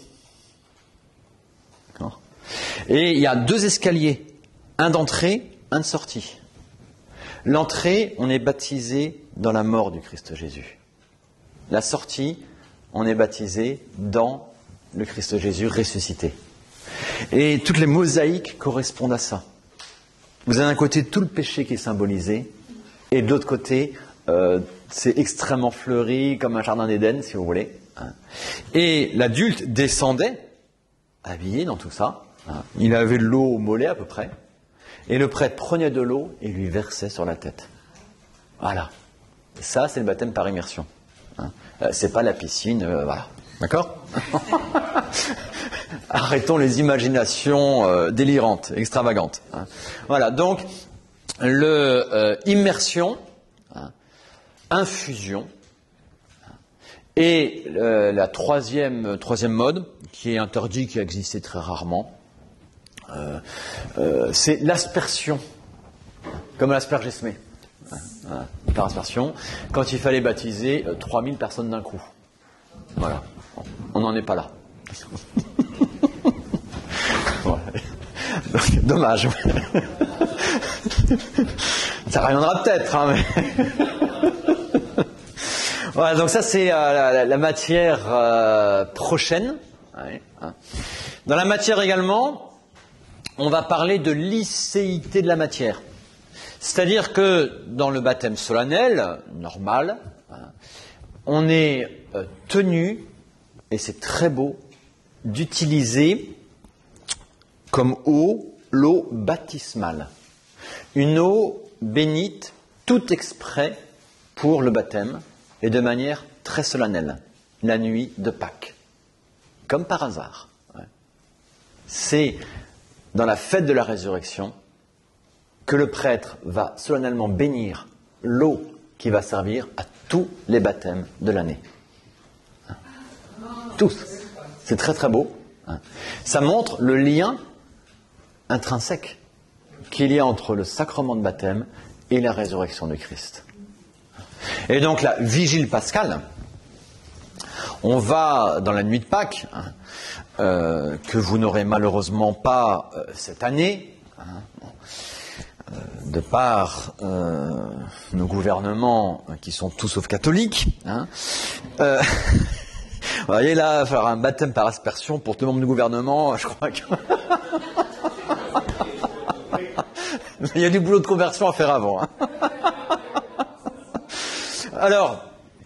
Et il y a 2 escaliers, un d'entrée, un de sortie. L'entrée, on est baptisé dans la mort du Christ Jésus. La sortie, on est baptisé dans le Christ Jésus ressuscité. Et toutes les mosaïques correspondent à ça. Vous avez d'un côté tout le péché qui est symbolisé, et de l'autre côté, c'est extrêmement fleuri, comme un jardin d'Éden, si vous voulez. Et l'adulte descendait, habillé dans tout ça. Il avait de l'eau au mollet à peu près. Et le prêtre prenait de l'eau et lui versait sur la tête. Voilà. Ça, c'est le baptême par immersion. C'est pas la piscine, voilà. D'accord? Arrêtons les imaginations délirantes, extravagantes. Voilà. Donc, immersion, infusion, et la troisième mode, qui est interdit, qui a existé très rarement, c'est l'aspersion, comme l'aspergesmé. Par aspersion, quand il fallait baptiser 3000 personnes d'un coup. Voilà. On n'en est pas là. Donc, dommage. Ça reviendra peut-être, hein, mais... Voilà, donc ça c'est la matière prochaine. Ouais, hein. Dans la matière également, on va parler de licéité de la matière. C'est-à-dire que dans le baptême solennel, normal, hein, on est tenu, et c'est très beau, d'utiliser comme eau l'eau baptismale. Une eau bénite, tout exprès pour le baptême, et de manière très solennelle, la nuit de Pâques. Comme par hasard. Ouais. C'est dans la fête de la résurrection que le prêtre va solennellement bénir l'eau qui va servir à tous les baptêmes de l'année. Tous. C'est très très beau. Ça montre le lien intrinsèque qu'il y a entre le sacrement de baptême et la résurrection de Christ. Et donc la vigile pascale, on va dans la nuit de Pâques, que vous n'aurez malheureusement pas cette année, de par nos gouvernements qui sont tous sauf catholiques. Vous voyez là, faire un baptême par aspersion pour tout le membre du gouvernement, je crois que... Il y a du boulot de conversion à faire avant. Hein. Alors,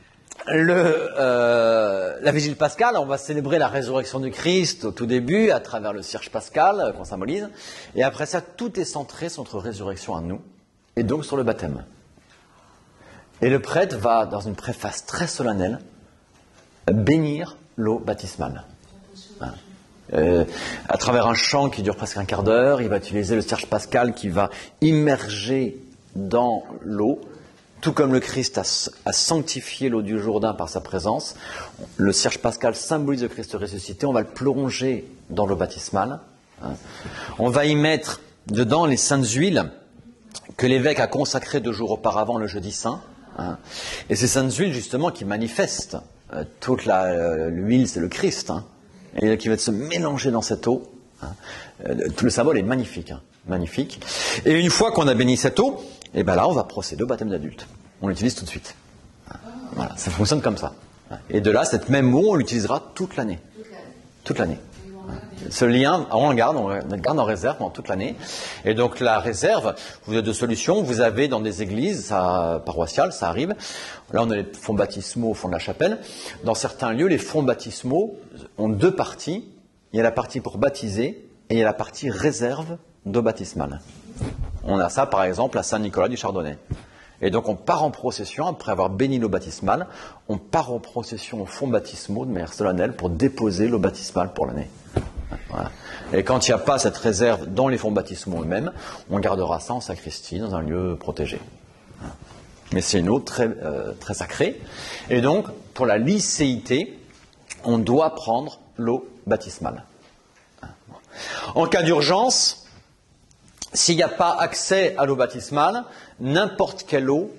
la vigile pascale, on va célébrer la résurrection du Christ au tout début, à travers le cierge pascal qu'on symbolise. Et après ça, tout est centré sur notre résurrection à nous, et donc sur le baptême. Et le prêtre va, dans une préface très solennelle, bénir l'eau baptismale. À travers un chant qui dure presque un quart d'heure, il va utiliser le cierge pascal qui va immerger dans l'eau, tout comme le Christ a sanctifié l'eau du Jourdain par sa présence. Le cierge pascal symbolise le Christ ressuscité, on va le plonger dans l'eau baptismale. On va y mettre dedans les saintes huiles que l'évêque a consacrées 2 jours auparavant, le jeudi saint. Et ces saintes huiles, justement, qui manifestent toute l'huile, c'est le Christ, et qui va se mélanger dans cette eau. Tout le symbole est magnifique, magnifique. Et une fois qu'on a béni cette eau, et ben là, on va procéder au baptême d'adulte. On l'utilise tout de suite. Voilà, ça fonctionne comme ça. Et de là, cette même eau, on l'utilisera toute l'année. Toute l'année. Ce lien, on le garde en réserve pendant toute l'année. Et donc la réserve, vous avez 2 solutions. Vous avez dans des églises paroissiales, ça arrive. Là, on a les fonds baptismaux au fond de la chapelle. Dans certains lieux, les fonds baptismaux ont 2 parties. Il y a la partie pour baptiser et il y a la partie réserve d'eau baptismale. On a ça, par exemple, à Saint-Nicolas du Chardonnay. Et donc on part en procession, après avoir béni l'eau baptismale, on part en procession aux fonds baptismaux de manière solennelle pour déposer l'eau baptismale pour l'année. Voilà. Et quand il n'y a pas cette réserve dans les fonds baptismaux eux-mêmes, on gardera ça en sacristie, dans un lieu protégé. Mais c'est une eau très, très sacrée. Et donc, pour la licéité, on doit prendre l'eau baptismale. En cas d'urgence, s'il n'y a pas accès à l'eau baptismale, n'importe quelle eau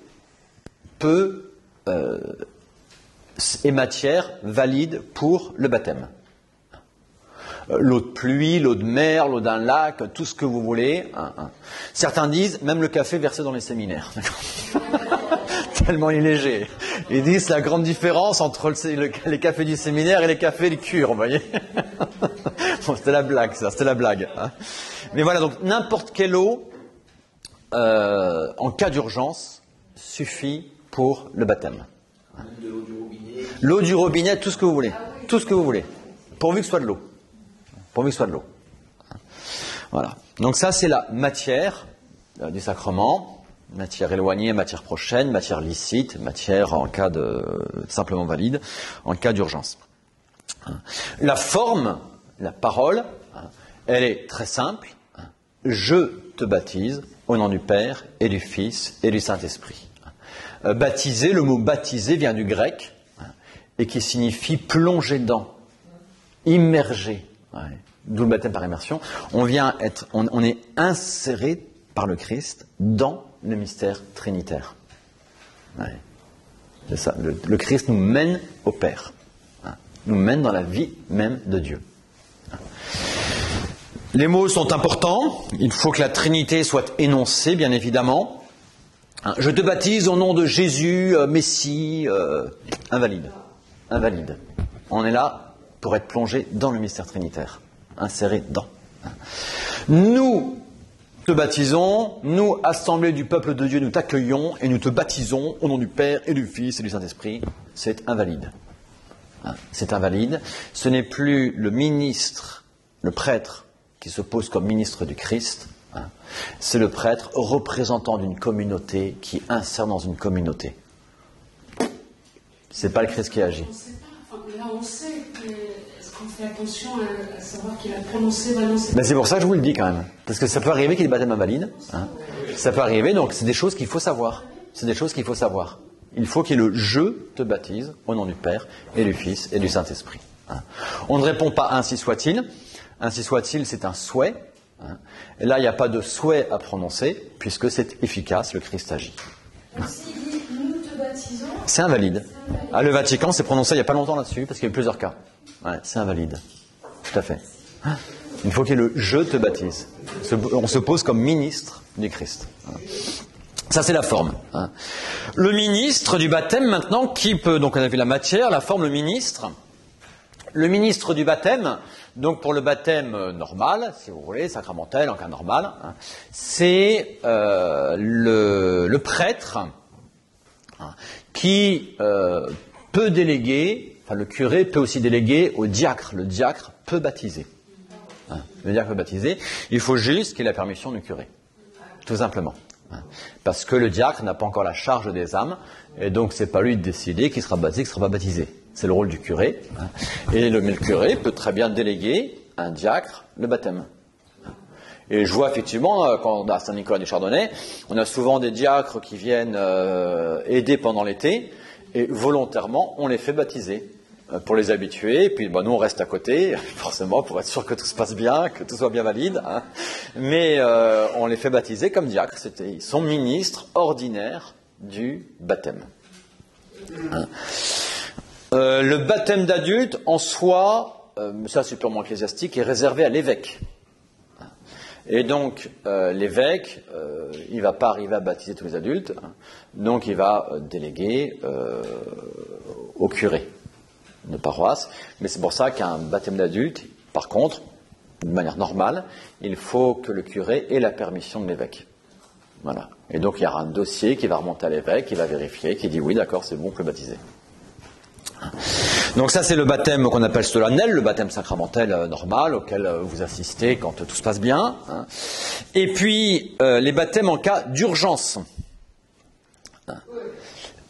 est matière valide pour le baptême. L'eau de pluie, l'eau de mer, l'eau d'un lac, tout ce que vous voulez. Certains disent même le café versé dans les séminaires. Tellement il est léger. Ils disent la grande différence entre les cafés du séminaire et les cafés de cure, vous voyez. Bon, c'était la blague, ça, c'était la blague. Mais voilà, donc n'importe quelle eau, en cas d'urgence, suffit pour le baptême. L'eau du robinet, tout ce que vous voulez. Tout ce que vous voulez. Pourvu que ce soit de l'eau. Pourvu que ce soit de l'eau. Voilà. Donc ça, c'est la matière du sacrement. Matière éloignée, matière prochaine, matière licite, matière en cas de simplement valide, en cas d'urgence. La forme, la parole, elle est très simple. Je te baptise au nom du Père et du Fils et du Saint-Esprit. Baptiser, le mot baptiser vient du grec et qui signifie plonger dedans, immerger. Ouais. D'où le baptême par immersion. On est inséré par le Christ dans le mystère trinitaire. Ouais. C'est ça. Le Christ nous mène au Père. Nous mène dans la vie même de Dieu. Les mots sont importants. Il faut que la Trinité soit énoncée, bien évidemment. Je te baptise au nom de Jésus, Messie, invalide. Invalide. On est là pour être plongé dans le mystère trinitaire. Inséré dedans. Nous te baptisons, nous, assemblée du peuple de Dieu, nous t'accueillons et nous te baptisons au nom du Père et du Fils et du Saint-Esprit. C'est invalide. C'est invalide. Ce n'est plus le ministre, le prêtre, qui se pose comme ministre du Christ. C'est le prêtre représentant d'une communauté qui insère dans une communauté. C'est pas le Christ qui agit. On sait pas. Enfin, là, on sait. Est-ce qu'on fait attention à savoir qu'il a prononcé vraiment ces... Ben c'est pour ça que je vous le dis quand même. Parce que ça peut arriver qu'il y ait des baptêmes invalides. Ça peut arriver, donc c'est des choses qu'il faut savoir. C'est des choses qu'il faut savoir. Il faut qu'il y ait le « je te baptise » au nom du Père et du Fils et du Saint-Esprit. On ne répond pas « ainsi soit-il ». Ainsi soit-il, c'est un souhait. Et là, il n'y a pas de souhait à prononcer, puisque c'est efficace, le Christ agit. S'il dit « nous te baptisons », c'est invalide. Le Vatican s'est prononcé il n'y a pas longtemps là-dessus, parce qu'il y a eu plusieurs cas. Ouais, c'est invalide. Tout à fait. Il faut qu'il y ait le « je te baptise ». On se pose comme ministre du Christ. Ça, c'est la forme. Le ministre du baptême, maintenant, qui peut... Donc, on a vu la matière, la forme, le ministre. Le ministre du baptême, donc pour le baptême normal, si vous voulez, sacramentel, en cas normal, c'est le prêtre qui peut déléguer, enfin le curé peut aussi déléguer au diacre. Le diacre peut baptiser. Le diacre peut baptiser. Il faut juste qu'il ait la permission du curé. Tout simplement. Parce que le diacre n'a pas encore la charge des âmes, et donc c'est pas lui de décider qui sera baptisé, qui ne sera pas baptisé. C'est le rôle du curé. Et le curé peut très bien déléguer à un diacre le baptême. Et je vois effectivement, quand à Saint-Nicolas du Chardonnay, on a souvent des diacres qui viennent aider pendant l'été, et volontairement, on les fait baptiser pour les habituer. Et puis nous, on reste à côté, forcément, pour être sûr que tout se passe bien, que tout soit bien valide. Mais on les fait baptiser comme diacres. Ils sont ministres ordinaires du baptême. Le baptême d'adulte, en soi, ça c'est purement ecclésiastique, est réservé à l'évêque. Et donc, l'évêque, il ne va pas arriver à baptiser tous les adultes, donc il va déléguer au curé de paroisse. Mais c'est pour ça qu'un baptême d'adulte, par contre, de manière normale, il faut que le curé ait la permission de l'évêque. Voilà. Et donc, il y aura un dossier qui va remonter à l'évêque, qui va vérifier, qui dit oui, d'accord, c'est bon, on peut baptiser. Donc ça c'est le baptême qu'on appelle solennel, le baptême sacramentel normal auquel vous assistez quand tout se passe bien. Et puis les baptêmes en cas d'urgence.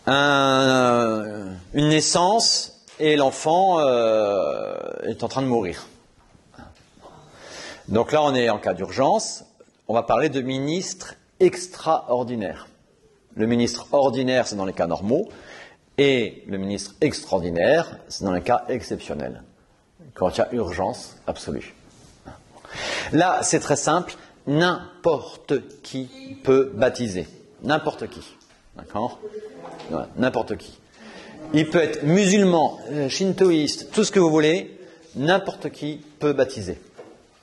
une naissance et l'enfant est en train de mourir. Donc là, on est en cas d'urgence. On va parler de ministre extraordinaire. Le ministre ordinaire, c'est dans les cas normaux, et le ministre extraordinaire, c'est dans les cas exceptionnels, quand il y a urgence absolue. Là, c'est très simple, n'importe qui peut baptiser. N'importe qui. D'accord ? Ouais, n'importe qui. Il peut être musulman, shintoïste, tout ce que vous voulez, n'importe qui peut baptiser. D'accord ?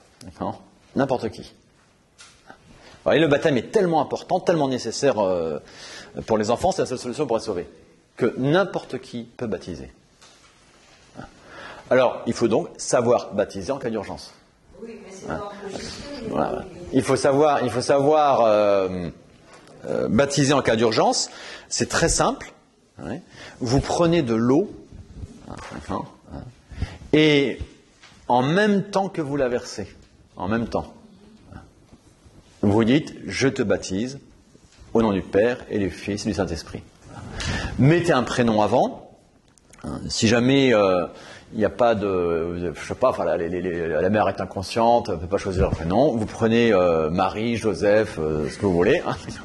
N'importe qui. Et le baptême est tellement important, tellement nécessaire pour les enfants, c'est la seule solution pour être sauvé, que n'importe qui peut baptiser. Alors, il faut donc savoir baptiser en cas d'urgence. Oui, mais c'est pas Voilà. Il faut savoir baptiser en cas d'urgence. C'est très simple. Ouais. Vous prenez de l'eau, et en même temps que vous la versez, en même temps, vous dites « Je te baptise au nom du Père et du Fils et du Saint-Esprit ». Mettez un prénom avant. Si jamais il n'y a pas de... Je sais pas, enfin, la mère est inconsciente, elle ne peut pas choisir un prénom. Vous prenez Marie, Joseph, ce que vous voulez.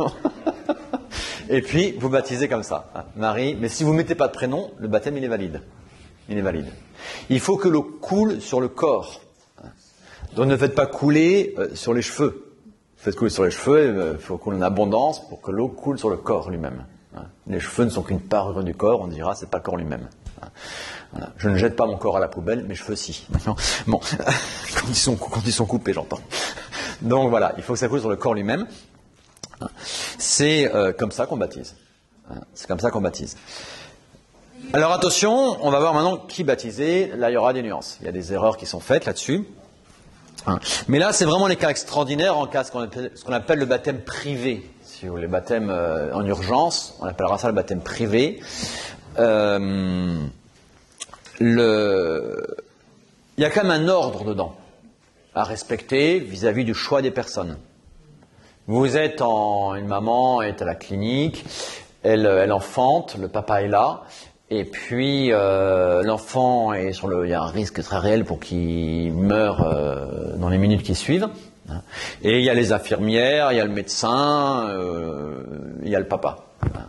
Et puis, vous baptisez comme ça. Marie. Mais si vous ne mettez pas de prénom, le baptême, il est valide. Il est valide. Il faut que l'eau coule sur le corps. Donc ne faites pas couler sur les cheveux. Faites couler sur les cheveux, il faut couler en abondance pour que l'eau coule sur le corps lui-même. Les cheveux ne sont qu'une parure du corps, on dira, c'est pas le corps lui-même. Voilà. Je ne jette pas mon corps à la poubelle, mes cheveux si. Bon, quand ils sont coupés, j'entends. Donc voilà, il faut que ça coule sur le corps lui-même. C'est comme ça qu'on baptise. C'est comme ça qu'on baptise. Alors attention, on va voir maintenant qui baptiser. Là, il y aura des nuances. Il y a des erreurs qui sont faites là-dessus. Mais là, c'est vraiment les cas extraordinaires en cas ce qu'on appelle le baptême privé. Si vous voulez, le baptême en urgence, on appellera ça le baptême privé. Il y a quand même un ordre dedans à respecter vis-à-vis du choix des personnes. Vous êtes une maman est à la clinique, elle enfante, le papa est là. Et puis l'enfant est il y a un risque très réel pour qu'il meure dans les minutes qui suivent. Et il y a les infirmières, il y a le médecin, il y a le papa.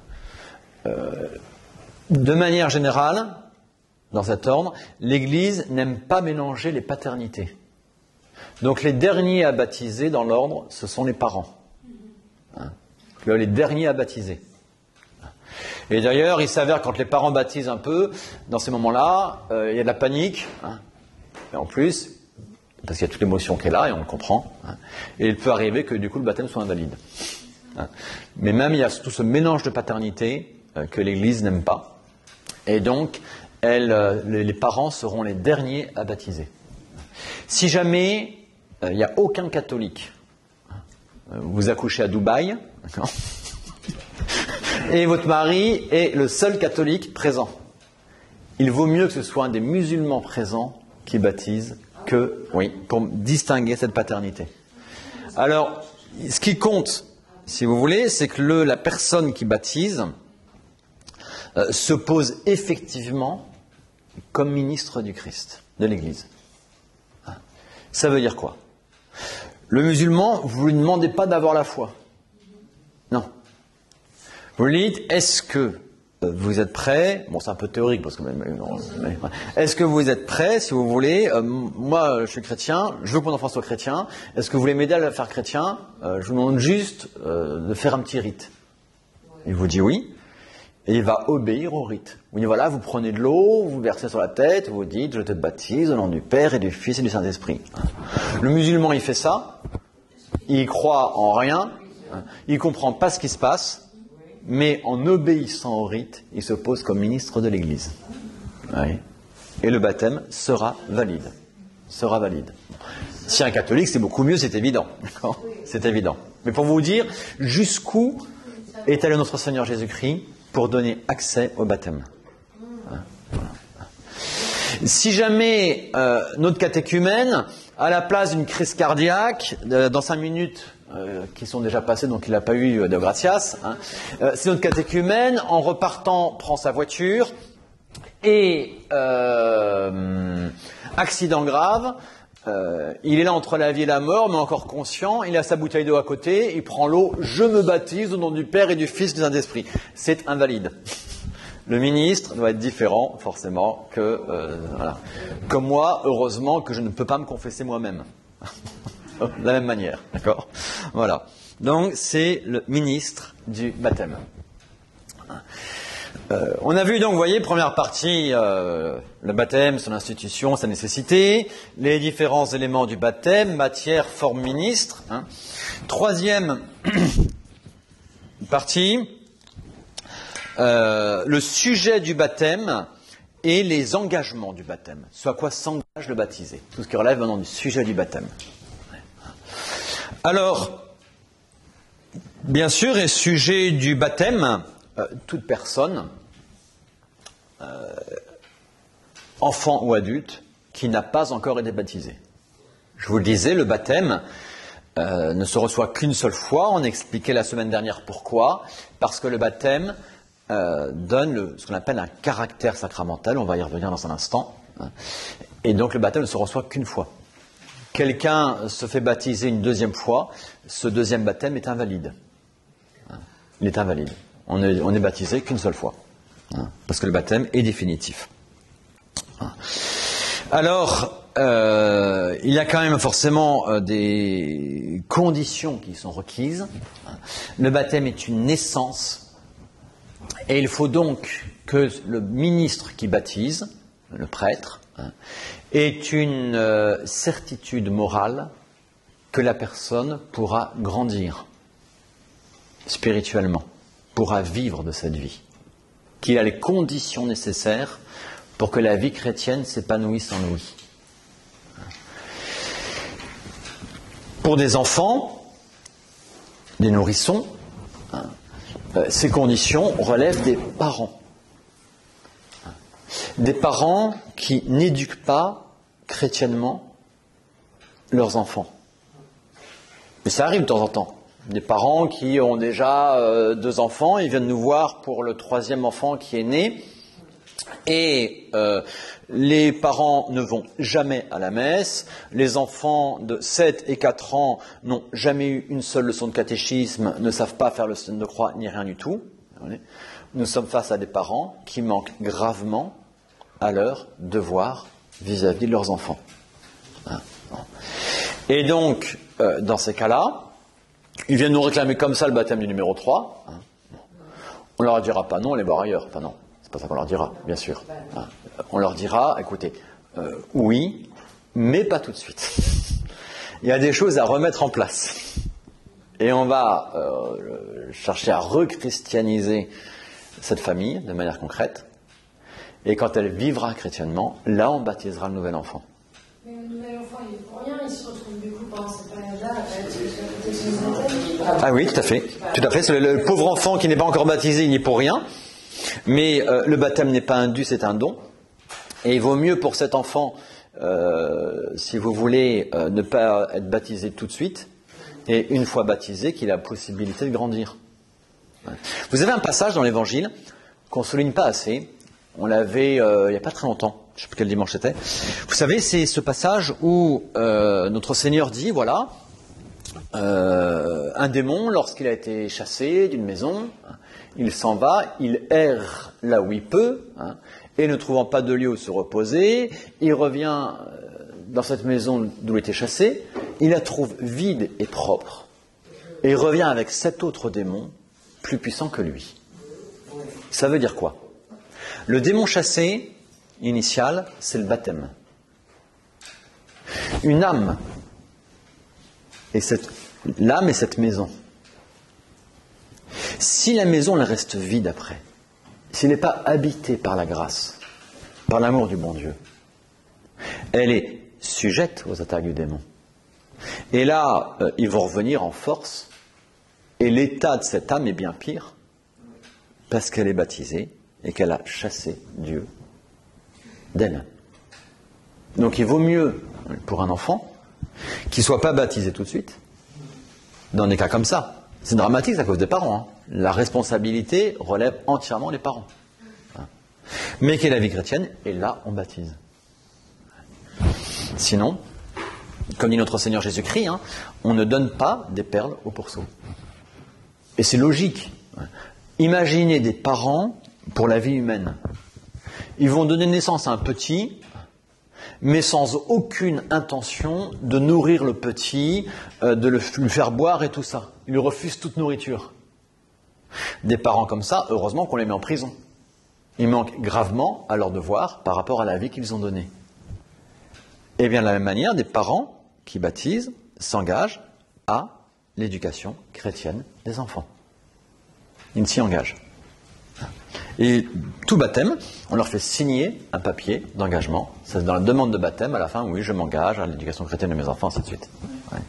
De manière générale, dans cet ordre, l'Église n'aime pas mélanger les paternités. Donc les derniers à baptiser dans l'ordre, ce sont les parents. Les derniers à baptiser. Et d'ailleurs, il s'avère quand les parents baptisent un peu, dans ces moments-là, il y a de la panique. Et en plus, parce qu'il y a toute l'émotion qui est là, et on le comprend. Et il peut arriver que du coup le baptême soit invalide. Mais même il y a tout ce mélange de paternité que l'Église n'aime pas. Et donc, les parents seront les derniers à baptiser. Si jamais il n'y a aucun catholique, vous accouchez à Dubaï, d'accord, et votre mari est le seul catholique présent, il vaut mieux que ce soit un des musulmans présents qui baptise pour distinguer cette paternité. Alors, ce qui compte, si vous voulez, c'est que la personne qui baptise se pose effectivement comme ministre du Christ, de l'Église. Ça veut dire quoi ? Le musulman, vous ne lui demandez pas d'avoir la foi. Non. Vous lui dites, est-ce que vous êtes prêt ? Bon, c'est un peu théorique, parce que est-ce que vous êtes prêt, si vous voulez, moi, je suis chrétien, je veux que mon enfant soit chrétien, est-ce que vous voulez m'aider à le faire chrétien ? Je vous demande juste de faire un petit rite. Il vous dit oui, et il va obéir au rite. Vous dites, voilà, vous prenez de l'eau, vous versez sur la tête, vous dites, je te baptise au nom du Père et du Fils et du Saint-Esprit. Le musulman, il fait ça, il croit en rien, il comprend pas ce qui se passe, mais en obéissant au rite, il se pose comme ministre de l'Église. Oui. Et le baptême sera valide. Sera valide. Si un catholique, c'est beaucoup mieux, c'est évident. D'accord ? C'est évident. Mais pour vous dire, jusqu'où est allé notre Seigneur Jésus-Christ pour donner accès au baptême. Voilà. Si jamais notre catéchumène, à la place d'une crise cardiaque, dans 5 minutes, qui sont déjà passés, donc il n'a pas eu de gratias. Hein. C'est notre catéchumène, en repartant, prend sa voiture et accident grave. Il est là entre la vie et la mort, mais encore conscient. Il a sa bouteille d'eau à côté, il prend l'eau. Je me baptise au nom du Père et du Fils et du Saint-Esprit. C'est invalide. Le ministre doit être différent, forcément, que voilà. Comme moi, heureusement que je ne peux pas me confesser moi-même. De la même manière, d'accord ? Voilà. Donc, c'est le ministre du baptême. On a vu donc, vous voyez, première partie, le baptême, son institution, sa nécessité, les différents éléments du baptême, matière, forme, ministre. Hein. Troisième partie, le sujet du baptême et les engagements du baptême. Ce à quoi s'engage le baptisé. Tout ce qui relève maintenant du sujet du baptême. Alors, bien sûr, est sujet du baptême toute personne, enfant ou adulte, qui n'a pas encore été baptisée. Je vous le disais, le baptême ne se reçoit qu'une seule fois. On expliquait la semaine dernière pourquoi. Parce que le baptême donne ce qu'on appelle un caractère sacramentel. On va y revenir dans un instant. Et donc le baptême ne se reçoit qu'une fois. Quelqu'un se fait baptiser une deuxième fois, ce deuxième baptême est invalide. Il est invalide. On est baptisé qu'une seule fois. Parce que le baptême est définitif. Alors, il y a quand même forcément des conditions qui sont requises. Le baptême est une naissance. Et il faut donc que le ministre qui baptise, le prêtre, ait une certitude morale que la personne pourra grandir spirituellement, pourra vivre de cette vie, qu'il a les conditions nécessaires pour que la vie chrétienne s'épanouisse en lui. Pour des enfants, des nourrissons, ces conditions relèvent des parents. Des parents qui n'éduquent pas chrétiennement leurs enfants. Mais ça arrive de temps en temps. Des parents qui ont déjà 2 enfants, ils viennent nous voir pour le 3e enfant qui est né. Et les parents ne vont jamais à la messe. Les enfants de 7 et 4 ans n'ont jamais eu une seule leçon de catéchisme, ne savent pas faire le signe de croix ni rien du tout. Nous sommes face à des parents qui manquent gravement à leur devoir vis-à-vis de leurs enfants. Et donc, dans ces cas-là, ils viennent nous réclamer comme ça le baptême du numéro 3. On leur dira pas non, on les barre ailleurs. Enfin non, c'est pas ça qu'on leur dira, bien sûr. On leur dira, écoutez, oui, mais pas tout de suite. Il y a des choses à remettre en place. Et on va chercher à rechristianiser cette famille de manière concrète. Et quand elle vivra chrétiennement, là on baptisera le nouvel enfant. Mais le nouvel enfant, il est pour rien, il se retrouve du coup pendant cette période-là à être Ah oui, tout à fait. Tout à fait. C'est le pauvre enfant qui n'est pas encore baptisé, il n'y est pour rien. Mais le baptême n'est pas un dû, c'est un don. Et il vaut mieux pour cet enfant, si vous voulez, ne pas être baptisé tout de suite, et une fois baptisé, qu'il a la possibilité de grandir. Vous avez un passage dans l'Évangile qu'on ne souligne pas assez. On l'avait il n'y a pas très longtemps. Je ne sais plus quel dimanche c'était. Vous savez, c'est ce passage où notre Seigneur dit, voilà, un démon, lorsqu'il a été chassé d'une maison, il s'en va, il erre là où il peut, et ne trouvant pas de lieu où se reposer, il revient dans cette maison d'où il était chassé, il la trouve vide et propre, et il revient avec 7 autres démons plus puissants que lui. Ça veut dire quoi ? Le démon chassé initial, c'est le baptême. Une âme, et l'âme est cette maison. Si la maison elle reste vide après, s'il n'est pas habité par la grâce, par l'amour du bon Dieu, elle est sujette aux attaques du démon. Et là, ils vont revenir en force, et l'état de cette âme est bien pire, parce qu'elle est baptisée et qu'elle a chassé Dieu d'elle. Donc il vaut mieux pour un enfant qu'il ne soit pas baptisé tout de suite, dans des cas comme ça. C'est dramatique, c'est à cause des parents. Hein. La responsabilité relève entièrement des parents. Mais qu'est la vie chrétienne? Et là, on baptise. Sinon, comme dit notre Seigneur Jésus-Christ, hein, on ne donne pas des perles au pourceau. Et c'est logique. Imaginez des parents pour la vie humaine. Ils vont donner naissance à un petit, mais sans aucune intention de nourrir le petit, de lui faire boire et tout ça. Ils lui refusent toute nourriture. Des parents comme ça, heureusement qu'on les met en prison. Ils manquent gravement à leur devoir par rapport à la vie qu'ils ont donnée. Et bien de la même manière, des parents qui baptisent s'engagent à l'éducation chrétienne des enfants. Ils s'y engagent. Et tout baptême, on leur fait signer un papier d'engagement. C'est dans la demande de baptême, à la fin, oui, je m'engage à l'éducation chrétienne de mes enfants, ainsi de suite. Ouais.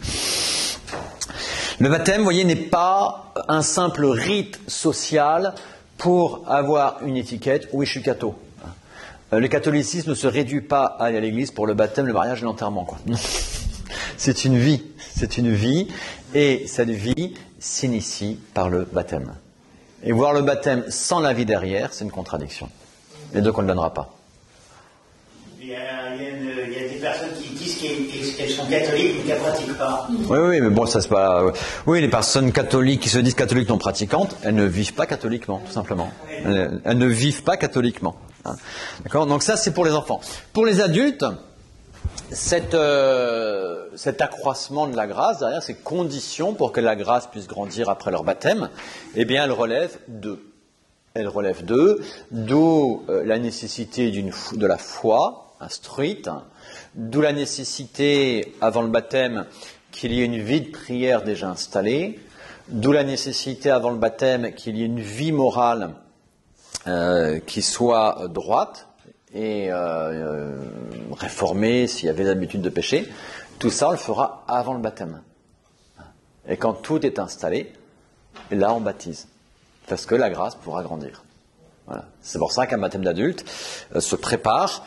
Le baptême, vous voyez, n'est pas un simple rite social pour avoir une étiquette. Oui, je suis catho. Le catholicisme ne se réduit pas à aller à l'église pour le baptême, le mariage et l'enterrement, quoi. C'est une vie. C'est une vie. Et cette vie s'initie par le baptême. Et voir le baptême sans la vie derrière, c'est une contradiction. Et donc on ne le donnera pas. Il y a des personnes qui disent qu'elles sont catholiques mais qu'elles ne pratiquent pas. Oui, mais bon, ça c'est pas... Oui, les personnes catholiques qui se disent catholiques non pratiquantes, elles ne vivent pas catholiquement, tout simplement. Elles ne vivent pas catholiquement. Hein. D'accord ? Donc ça, c'est pour les enfants. Pour les adultes, cet accroissement de la grâce, derrière ces conditions pour que la grâce puisse grandir après leur baptême, eh bien, elle relève d'eux. Elle relève d'eux, d'où la nécessité de la foi instruite, d'où la nécessité, avant le baptême, qu'il y ait une vie de prière déjà installée, d'où la nécessité, avant le baptême, qu'il y ait une vie morale qui soit droite, et réformer s'il y avait l'habitude de pécher, tout ça on le fera avant le baptême. Et quand tout est installé, là on baptise, parce que la grâce pourra grandir. Voilà. C'est pour ça qu'un baptême d'adulte se prépare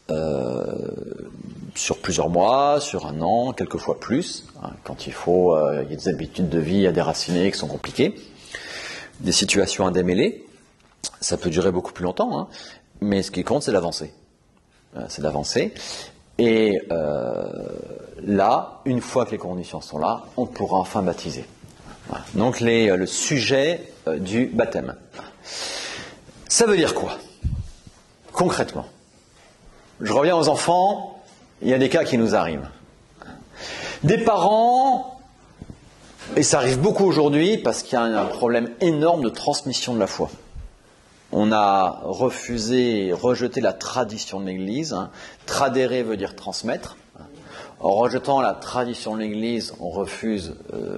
sur plusieurs mois, sur un an, quelquefois plus, hein, quand il faut, il y a des habitudes de vie à déraciner qui sont compliquées, des situations à démêler, ça peut durer beaucoup plus longtemps, hein. Mais ce qui compte, c'est d'avancer. C'est d'avancer. Et là, une fois que les conditions sont là, on pourra enfin baptiser. Voilà. Donc le sujet du baptême. Ça veut dire quoi? Concrètement. Je reviens aux enfants, il y a des cas qui nous arrivent. Des parents, et ça arrive beaucoup aujourd'hui parce qu'il y a un problème énorme de transmission de la foi. On a refusé, rejeté la tradition de l'Église. Hein. Tradérer veut dire transmettre. En rejetant la tradition de l'Église, on refuse,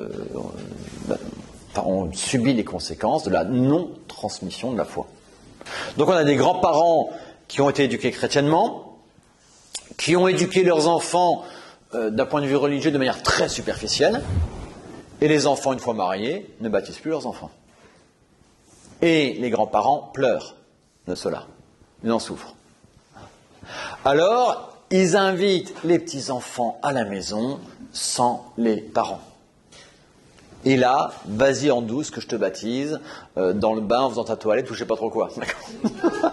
on subit les conséquences de la non-transmission de la foi. Donc on a des grands-parents qui ont été éduqués chrétiennement, qui ont éduqué leurs enfants d'un point de vue religieux de manière très superficielle, et les enfants, une fois mariés, ne baptisent plus leurs enfants. Et les grands-parents pleurent de cela. Ils en souffrent. Alors, ils invitent les petits-enfants à la maison sans les parents. Et là, vas-y en douce que je te baptise, dans le bain, en faisant ta toilette, ou je sais pas trop quoi. D'accord.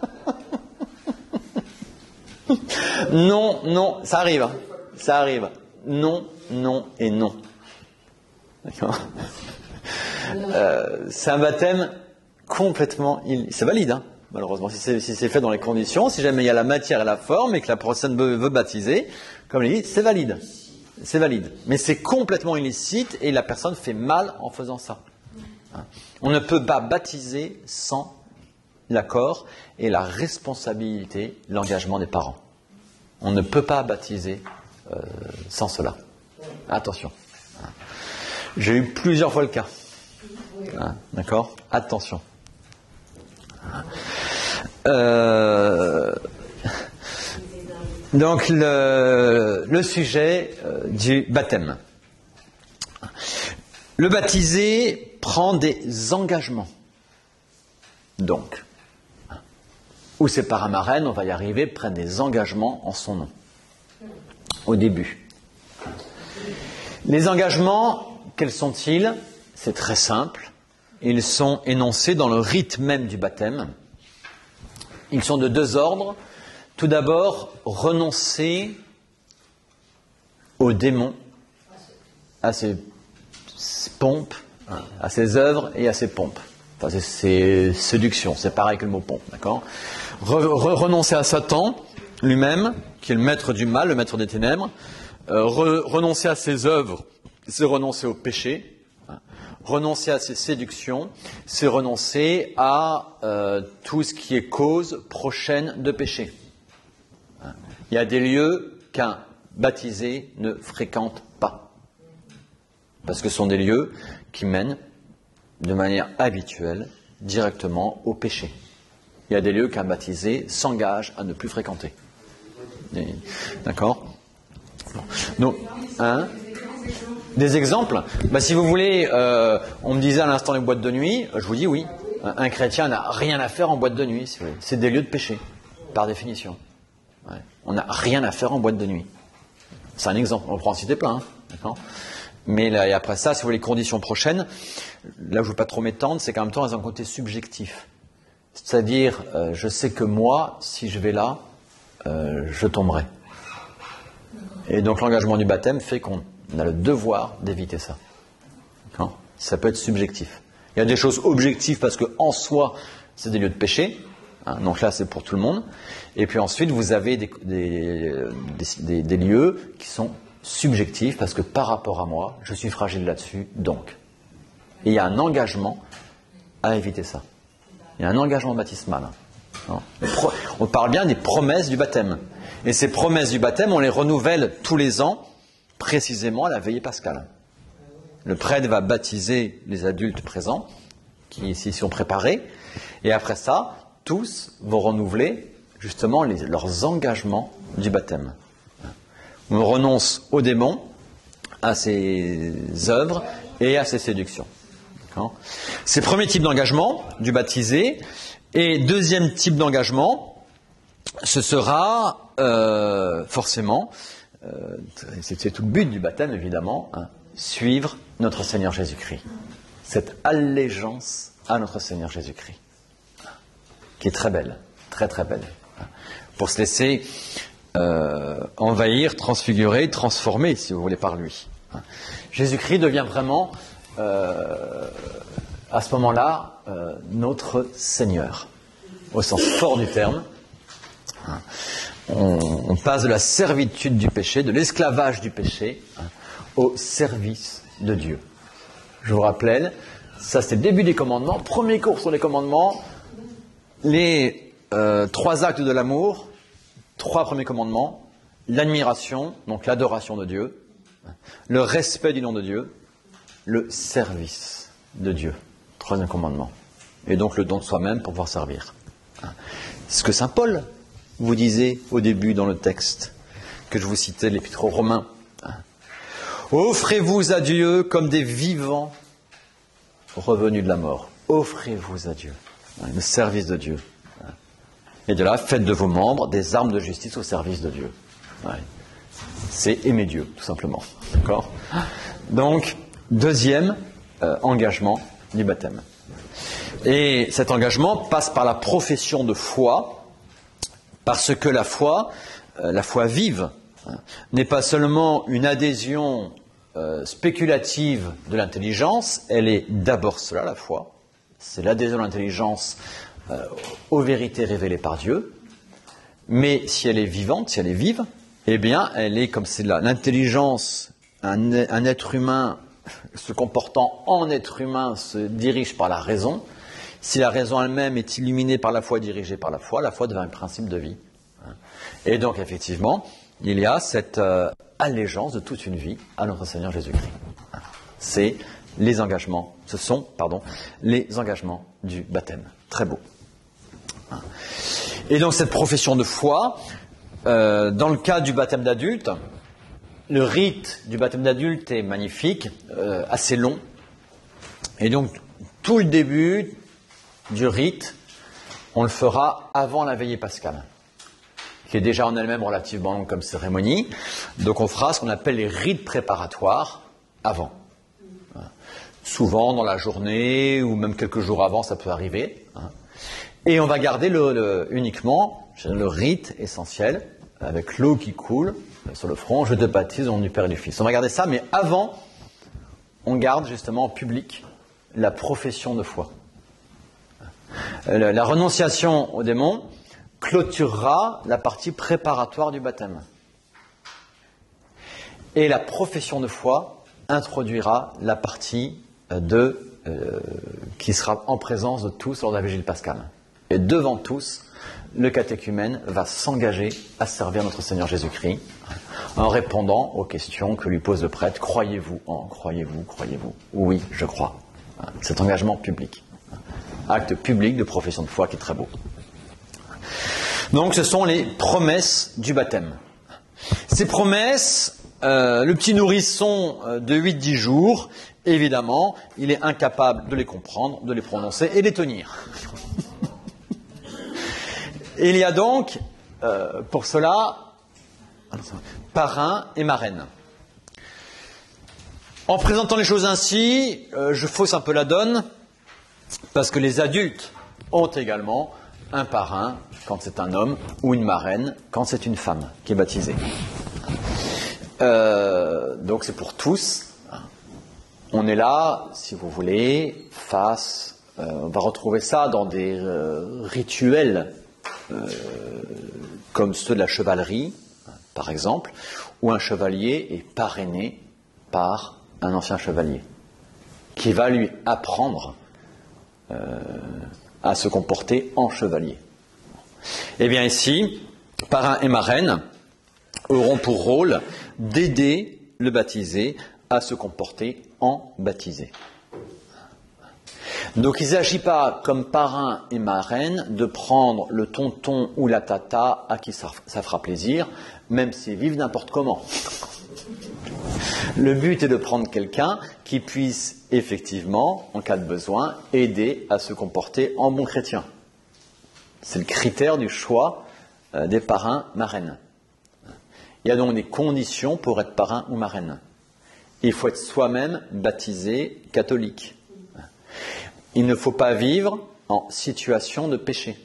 Non, ça arrive. Ça arrive. Non et non. D'accord. C'est un baptême complètement... C'est valide, hein, malheureusement, si c'est fait dans les conditions. Si jamais il y a la matière et la forme et que la personne veut baptiser, comme il dit, c'est valide. C'est valide. Mais c'est complètement illicite et la personne fait mal en faisant ça. On ne peut pas baptiser sans l'accord et la responsabilité, l'engagement des parents. On ne peut pas baptiser sans cela. Attention. J'ai eu plusieurs fois le cas. D'accord ? Attention. Donc le sujet du baptême. Le baptisé prend des engagements. Donc, ou ses parrains marraines, on va y arriver, prennent des engagements en son nom. Au début. Les engagements quels sont-ils? C'est très simple. Ils sont énoncés dans le rite même du baptême. Ils sont de deux ordres. Tout d'abord, renoncer aux démons, à ses pompes, à ses œuvres et à ses pompes. Enfin, c'est séduction, c'est pareil que le mot pompe, d'accord? Renoncer à Satan lui-même, qui est le maître du mal, le maître des ténèbres. Renoncer à ses œuvres, c'est renoncer au péché. Renoncer à ses séductions, c'est renoncer à tout ce qui est cause prochaine de péché. Il y a des lieux qu'un baptisé ne fréquente pas. Parce que ce sont des lieux qui mènent de manière habituelle directement au péché. Il y a des lieux qu'un baptisé s'engage à ne plus fréquenter. D'accord? Donc, des exemples? Si vous voulez, on me disait à l'instant les boîtes de nuit, je vous dis oui. Un chrétien n'a rien à faire en boîte de nuit, si vous voulez. C'est des lieux de péché, par définition. Ouais. On n'a rien à faire en boîte de nuit. C'est un exemple, on pourra en citer plein. D'accord? Mais là, et après ça, si vous voulez, les conditions prochaines, là où je ne veux pas trop m'étendre, c'est qu'en même temps, elles ont un côté subjectif. C'est-à-dire, je sais que moi, si je vais là, je tomberai. Et donc l'engagement du baptême fait qu'on a le devoir d'éviter ça. D'accord? Ça peut être subjectif. Il y a des choses objectives parce qu'en soi, c'est des lieux de péché. Donc là, c'est pour tout le monde. Et puis ensuite, vous avez des lieux qui sont subjectifs parce que par rapport à moi, je suis fragile là-dessus. Donc, il y a un engagement à éviter ça. Il y a un engagement baptismal. On parle bien des promesses du baptême. Et ces promesses du baptême, on les renouvelle tous les ans, précisément à la veillée pascale. Le prêtre va baptiser les adultes présents, qui s'y sont préparés. Et après ça, tous vont renouveler justement leurs engagements du baptême. On renonce aux démons, à ses œuvres et à ses séductions. D'accord ? C'est le premier type d'engagement du baptisé. Et deuxième type d'engagement, ce sera forcément, c'est tout le but du baptême évidemment, suivre notre Seigneur Jésus-Christ. Cette allégeance à notre Seigneur Jésus-Christ, qui est très belle, très très belle, pour se laisser envahir, transfigurer, transformer, si vous voulez, par lui. Jésus-Christ devient vraiment, à ce moment-là, notre Seigneur, au sens fort du terme. On passe de la servitude du péché, de l'esclavage du péché, au service de Dieu. Je vous rappelle, ça c'est le début des commandements, premier cours sur les commandements, les 3 actes de l'amour, 3 premiers commandements, l'admiration, donc l'adoration de Dieu, le respect du nom de Dieu, le service de Dieu, 3e commandement, et donc le don de soi-même pour pouvoir servir. C'est ce que saint Paul vous disait au début dans le texte que je vous citais, l'épître aux Romains. Offrez-vous à Dieu comme des vivants revenus de la mort. Offrez-vous à Dieu, le service de Dieu. Et de là, faites de vos membres des armes de justice au service de Dieu. C'est aimer Dieu, tout simplement. D'accord ? Donc, deuxième engagement du baptême. Et cet engagement passe par la profession de foi, parce que la foi vive, n'est pas seulement une adhésion spéculative de l'intelligence, elle est d'abord cela, la foi. C'est l'adhésion de l'intelligence aux vérités révélées par Dieu. Mais si elle est vivante, si elle est vive, eh bien, elle est comme c'est là. L'intelligence, un être humain se comportant en être humain se dirige par la raison. Si la raison elle-même est illuminée par la foi, dirigée par la foi devient un principe de vie. Et donc, effectivement, il y a cette allégeance de toute une vie à notre Seigneur Jésus-Christ. Ce sont les engagements du baptême. Très beau. Et donc, cette profession de foi, dans le cas du baptême d'adulte, le rite du baptême d'adulte est magnifique, assez long. Et donc, tout le début du rite, on le fera avant la veillée pascale, qui est déjà en elle-même relativement longue comme cérémonie. Donc on fera ce qu'on appelle les rites préparatoires avant. souvent dans la journée ou même quelques jours avant, ça peut arriver. Hein. Et on va garder uniquement le rite essentiel, avec l'eau qui coule sur le front, je te baptise au nom du Père et du Fils. On va garder ça, mais avant, on garde justement en public la profession de foi. La renonciation au démon clôturera la partie préparatoire du baptême. Et la profession de foi introduira la partie qui sera en présence de tous lors de la vigile pascale. Et devant tous, le catéchumène va s'engager à servir notre Seigneur Jésus-Christ en répondant aux questions que lui pose le prêtre. Croyez-vous en, croyez-vous, croyez-vous? Oui, je crois. Cet engagement public. Acte public de profession de foi qui est très beau. Donc ce sont les promesses du baptême. Ces promesses, le petit nourrisson de 8-10 jours, évidemment, il est incapable de les comprendre, de les prononcer et de les tenir. Il y a donc, pour cela, parrain et marraine. En présentant les choses ainsi, je fausse un peu la donne, parce que les adultes ont également un parrain quand c'est un homme, ou une marraine quand c'est une femme qui est baptisée. Donc c'est pour tous. On est là, si vous voulez, on va retrouver ça dans des rituels comme ceux de la chevalerie, par exemple, où un chevalier est parrainé par un ancien chevalier, qui va lui apprendre à se comporter en chevalier. Eh bien ici, parrain et marraine auront pour rôle d'aider le baptisé à se comporter en baptisé. Donc il ne s'agit pas, comme parrain et marraine, de prendre le tonton ou la tata à qui ça fera plaisir, même s'ils vivent n'importe comment. Le but est de prendre quelqu'un qui puisse effectivement, en cas de besoin, aider à se comporter en bon chrétien. C'est le critère du choix des parrains marraines. Il y a donc des conditions pour être parrain ou marraine. Il faut être soi-même baptisé catholique. Il ne faut pas vivre en situation de péché.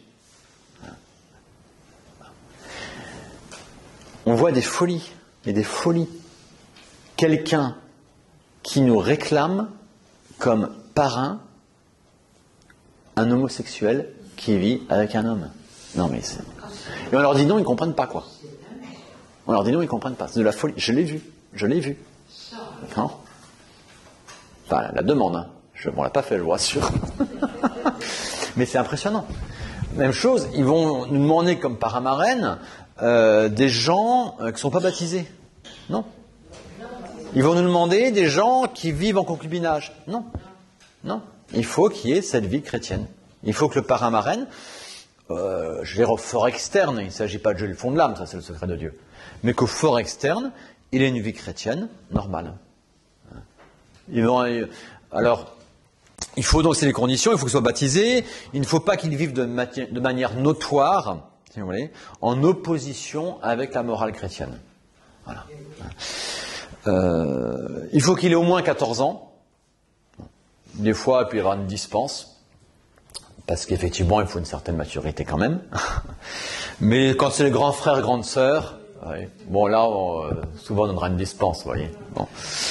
On voit des folies, et des folies. Quelqu'un qui nous réclame comme parrain un homosexuel qui vit avec un homme. Non mais c'est... Et on leur dit non, ils ne comprennent pas quoi. On leur dit non, ils ne comprennent pas. C'est de la folie. Je l'ai vu. Non. Enfin, la demande, hein. On ne l'a pas fait, je vous rassure. Mais c'est impressionnant. Même chose, ils vont nous demander comme parrain marraine des gens qui ne sont pas baptisés. Non. Ils vont nous demander des gens qui vivent en concubinage. Non. Il faut qu'il y ait cette vie chrétienne. Il faut que le parrain marraine, je vais dire au fort externe, il ne s'agit pas de jouer le fond de l'âme, ça c'est le secret de Dieu, mais qu'au fort externe, il ait une vie chrétienne normale. Alors, il faut donc, c'est les conditions, il faut qu'il soit baptisé, il ne faut pas qu'il vive de manière notoire, si vous voulez, en opposition avec la morale chrétienne. Voilà. Il faut qu'il ait au moins 14 ans. Des fois, il peut y avoir une dispense, parce qu'effectivement, il faut une certaine maturité quand même. Mais quand c'est les grands frères, grandes sœurs, ouais, bon là, souvent on donnera une dispense, vous voyez. Bon.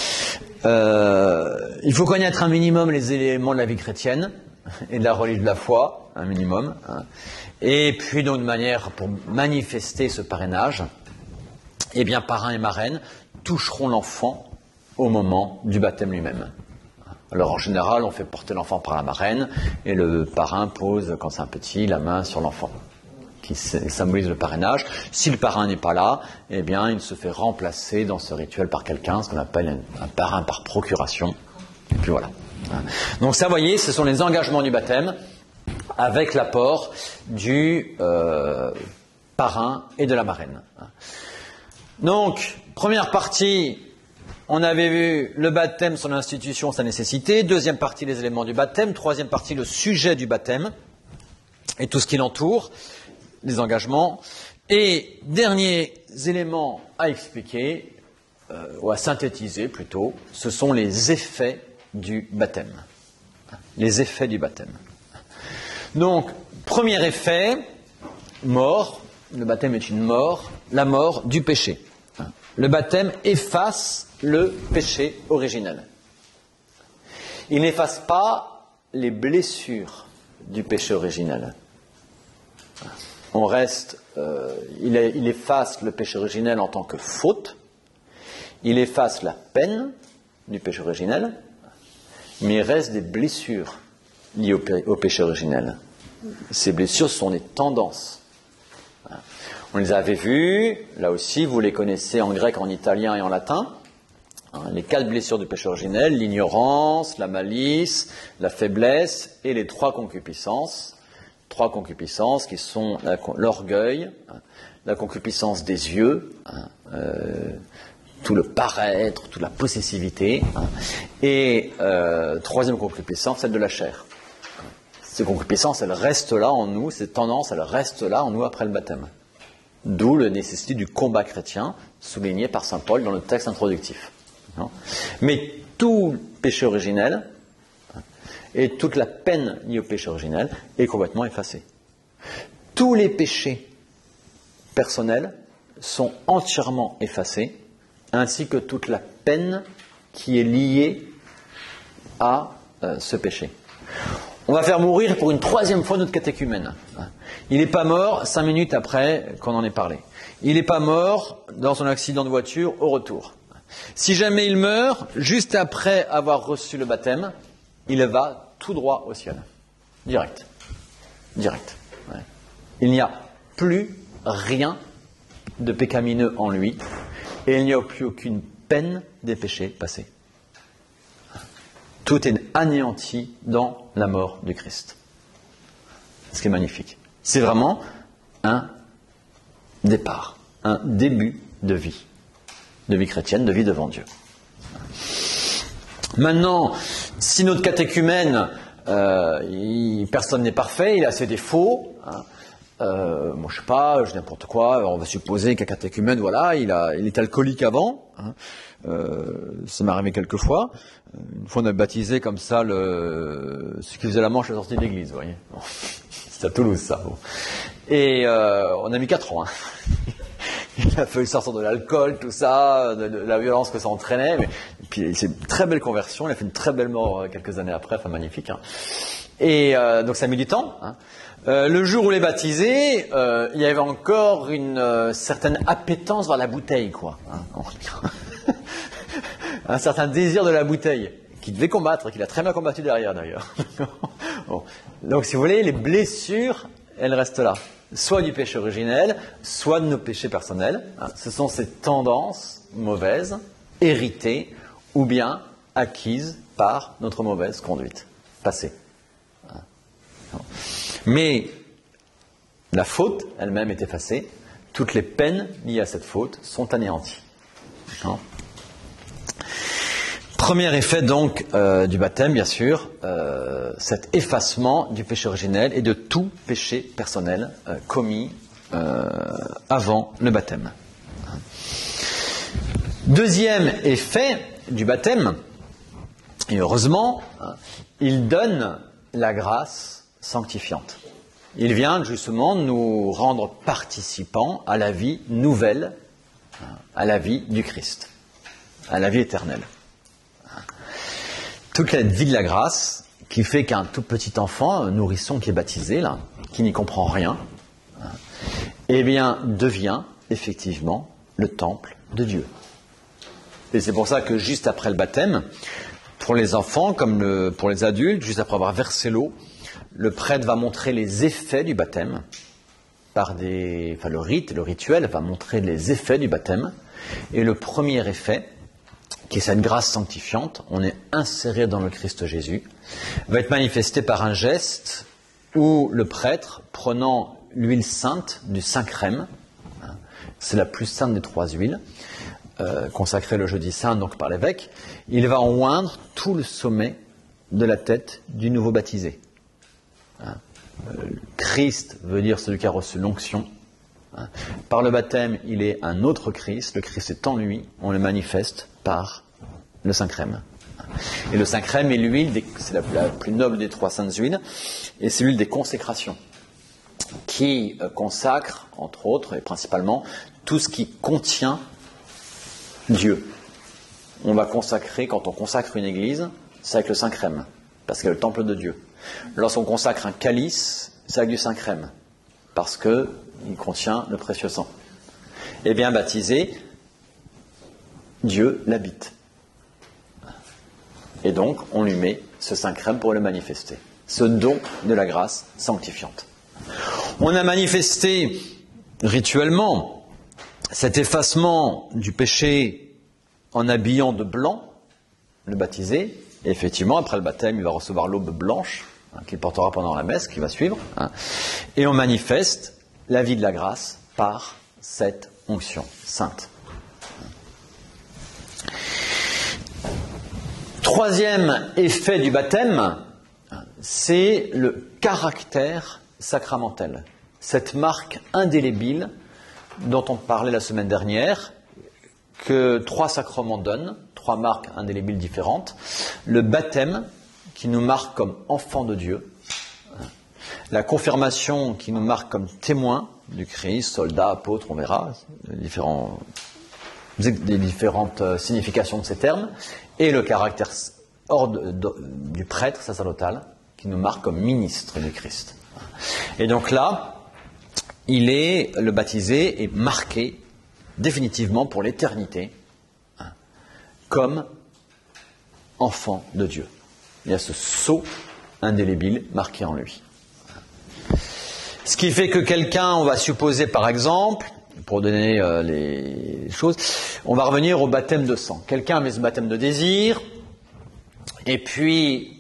Il faut connaître un minimum les éléments de la vie chrétienne et de la religion de la foi, un minimum. Hein. Et puis, donc, de manière pour manifester ce parrainage, eh bien, parrain et marraine toucheront l'enfant au moment du baptême lui-même. Alors, en général, on fait porter l'enfant par la marraine et le parrain pose, quand c'est un petit, la main sur l'enfant, qui symbolise le parrainage. Si le parrain n'est pas là, eh bien, il se fait remplacer dans ce rituel par quelqu'un, ce qu'on appelle un parrain par procuration. Et puis voilà. Donc ça, vous voyez, ce sont les engagements du baptême avec l'apport du parrain et de la marraine. Donc, première partie, on avait vu le baptême, son institution, sa nécessité. Deuxième partie, les éléments du baptême. Troisième partie, le sujet du baptême et tout ce qui l'entoure, les engagements. Et derniers éléments à expliquer, ou à synthétiser plutôt, ce sont les effets du baptême. Les effets du baptême. Donc, premier effet, mort. Le baptême est une mort, la mort du péché. Le baptême efface le péché originel. Il n'efface pas les blessures du péché originel. On reste, il efface le péché originel en tant que faute, il efface la peine du péché originel, mais il reste des blessures liées au péché originel. Ces blessures sont des tendances. On les avait vues, là aussi, vous les connaissez en grec, en italien et en latin. Les 4 blessures du péché originel, l'ignorance, la malice, la faiblesse et les 3 concupiscences. 3 concupiscences qui sont l'orgueil, la concupiscence des yeux, tout le paraître, toute la possessivité, et 3e concupiscence, celle de la chair. Ces concupiscences, elles restent là en nous, ces tendances, elles restent là en nous après le baptême. D'où la nécessité du combat chrétien, souligné par saint Paul dans le texte introductif. Mais tout péché originel et toute la peine liée au péché originel est complètement effacée. Tous les péchés personnels sont entièrement effacés, ainsi que toute la peine qui est liée à ce péché. On va faire mourir pour une 3e fois notre catéchumène. Il n'est pas mort 5 minutes après qu'on en ait parlé. Il n'est pas mort dans son accident de voiture au retour. Si jamais il meurt, juste après avoir reçu le baptême, il va tout droit au ciel. Direct. Direct. Ouais. Il n'y a plus rien de pécamineux en lui et il n'y a plus aucune peine des péchés passés. Tout est anéanti dans la mort du Christ. Ce qui est magnifique. C'est vraiment un départ, un début de vie chrétienne, de vie devant Dieu. Maintenant, si notre catéchumène, personne n'est parfait, il a ses défauts, moi je sais pas, je dis n'importe quoi, on va supposer qu'un catéchumène, voilà, il est alcoolique avant, ça m'est arrivé quelques fois. Une fois on a baptisé comme ça ce qui faisait la manche à la sortie de l'église, vous voyez. Bon. C'est à Toulouse ça. Bon. Et on a mis 4 ans. Il a fallu sortir de l'alcool, tout ça, de la violence que ça entraînait. Mais, puis c'est une très belle conversion, il a fait une très belle mort quelques années après, enfin magnifique. Et donc ça a mis du temps. Le jour où il est baptisé, il y avait encore une certaine appétence vers la bouteille, quoi. Un certain désir de la bouteille, qu'il devait combattre, qu'il a très bien combattu derrière d'ailleurs. Bon. Donc si vous voulez, les blessures, elles restent là. Soit du péché originel, soit de nos péchés personnels. Ce sont ces tendances mauvaises, héritées, ou bien acquises par notre mauvaise conduite passée. Mais la faute elle-même est effacée. Toutes les peines liées à cette faute sont anéanties. Premier effet donc du baptême, bien sûr, cet effacement du péché originel et de tout péché personnel commis avant le baptême. Deuxième effet du baptême, et heureusement, il donne la grâce sanctifiante. Il vient justement nous rendre participants à la vie nouvelle, à la vie du Christ, à la vie éternelle. Toute la vie de la grâce qui fait qu'un tout petit enfant, un nourrisson qui est baptisé, là, qui n'y comprend rien, eh bien, devient effectivement le temple de Dieu. Et c'est pour ça que juste après le baptême, pour les enfants comme pour les adultes, juste après avoir versé l'eau, le prêtre va montrer les effets du baptême le rituel va montrer les effets du baptême. Et le premier effet, qui est cette grâce sanctifiante, on est inséré dans le Christ Jésus, va être manifesté par un geste où le prêtre, prenant l'huile sainte du saint crème, c'est la plus sainte des 3 huiles, consacrée le jeudi saint donc par l'évêque, il va en oindre tout le sommet de la tête du nouveau baptisé. Christ veut dire celui qui a reçu l'onction. Par le baptême, il est un autre Christ. Le Christ est en lui. On le manifeste par le Saint-Crème. Et le saint crème est l'huile, c'est la plus noble des 3 saintes huiles, et c'est l'huile des consécrations, qui consacre, entre autres, et principalement, tout ce qui contient Dieu. On va consacrer, quand on consacre une église, c'est avec le saint crème, parce qu'elle est le temple de Dieu. Lorsqu'on consacre un calice, c'est avec du saint crème, parce qu'il contient le précieux sang. Et bien baptisé, Dieu l'habite. Et donc, on lui met ce saint crème pour le manifester. Ce don de la grâce sanctifiante. On a manifesté rituellement cet effacement du péché en habillant de blanc le baptisé. Et effectivement, après le baptême, il va recevoir l'aube blanche qu'il portera pendant la messe qui va suivre. Et on manifeste la vie de la grâce par cette onction sainte. Troisième effet du baptême, c'est le caractère sacramentel. Cette marque indélébile dont on parlait la semaine dernière, que 3 sacrements donnent, 3 marques indélébiles différentes. Le baptême, qui nous marque comme enfants de Dieu. La confirmation, qui nous marque comme témoins du Christ, soldats, apôtres, on verra, les différentes significations de ces termes. Et le caractère du prêtre sacerdotal, qui nous marque comme ministre du Christ. Et donc là, le baptisé est marqué définitivement pour l'éternité comme enfant de Dieu. Il y a ce sceau indélébile marqué en lui. Ce qui fait que quelqu'un, on va supposer par exemple, pour donner les choses, on va revenir au baptême de sang. Quelqu'un met ce baptême de désir, et puis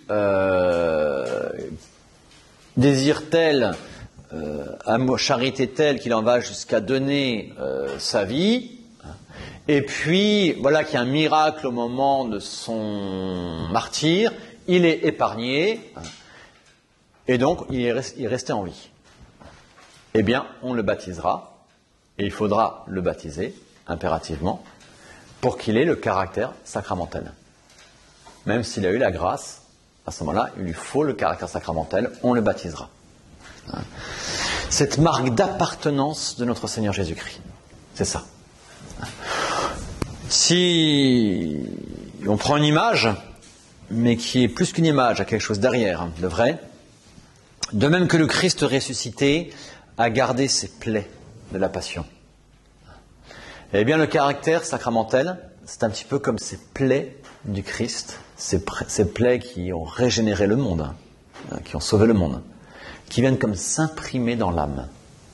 désire-t-elle, charité telle qu'il en va jusqu'à donner sa vie, et puis voilà qu'il y a un miracle au moment de son martyre, il est épargné, et donc il est resté en vie. Eh bien, on le baptisera, et il faudra le baptiser, impérativement, pour qu'il ait le caractère sacramentel. Même s'il a eu la grâce, à ce moment-là, il lui faut le caractère sacramentel, on le baptisera. Cette marque d'appartenance de notre Seigneur Jésus-Christ. C'est ça. Si on prend une image, mais qui est plus qu'une image, à quelque chose derrière, de vrai, de même que le Christ ressuscité a gardé ses plaies de la passion. Eh bien, le caractère sacramentel, c'est un petit peu comme ces plaies du Christ, ces plaies qui ont régénéré le monde, qui ont sauvé le monde, qui viennent comme s'imprimer dans l'âme,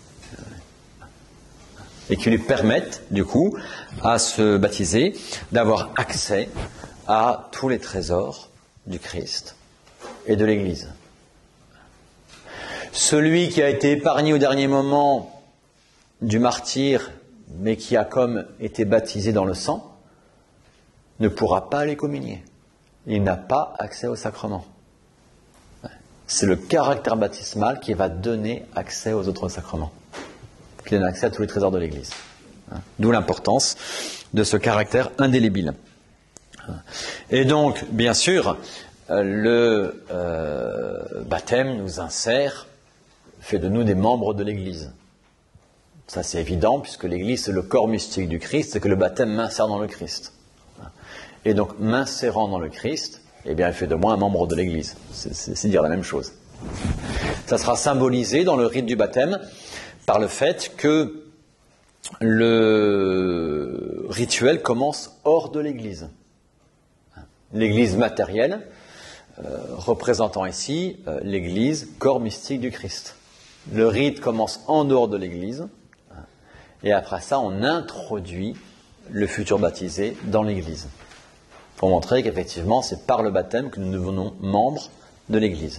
et qui lui permettent, du coup, à se baptiser, d'avoir accès à tous les trésors du Christ et de l'Église. Celui qui a été épargné au dernier moment du martyre, mais qui a comme été baptisé dans le sang, ne pourra pas aller communier. Il n'a pas accès au sacrement. C'est le caractère baptismal qui va donner accès aux autres sacrements, qui donne accès à tous les trésors de l'Église. D'où l'importance de ce caractère indélébile. Et donc, bien sûr, le baptême nous insère, fait de nous des membres de l'Église. Ça, c'est évident, puisque l'Église, c'est le corps mystique du Christ, c'est que le baptême m'insère dans le Christ. Et donc, m'insérant dans le Christ, eh bien, il fait de moi un membre de l'Église. C'est dire la même chose. Ça sera symbolisé dans le rite du baptême par le fait que le rituel commence hors de l'Église. L'Église matérielle, représentant ici l'Église, corps mystique du Christ. Le rite commence en dehors de l'Église, et après ça, on introduit le futur baptisé dans l'Église, pour montrer qu'effectivement, c'est par le baptême que nous devenons membres de l'Église.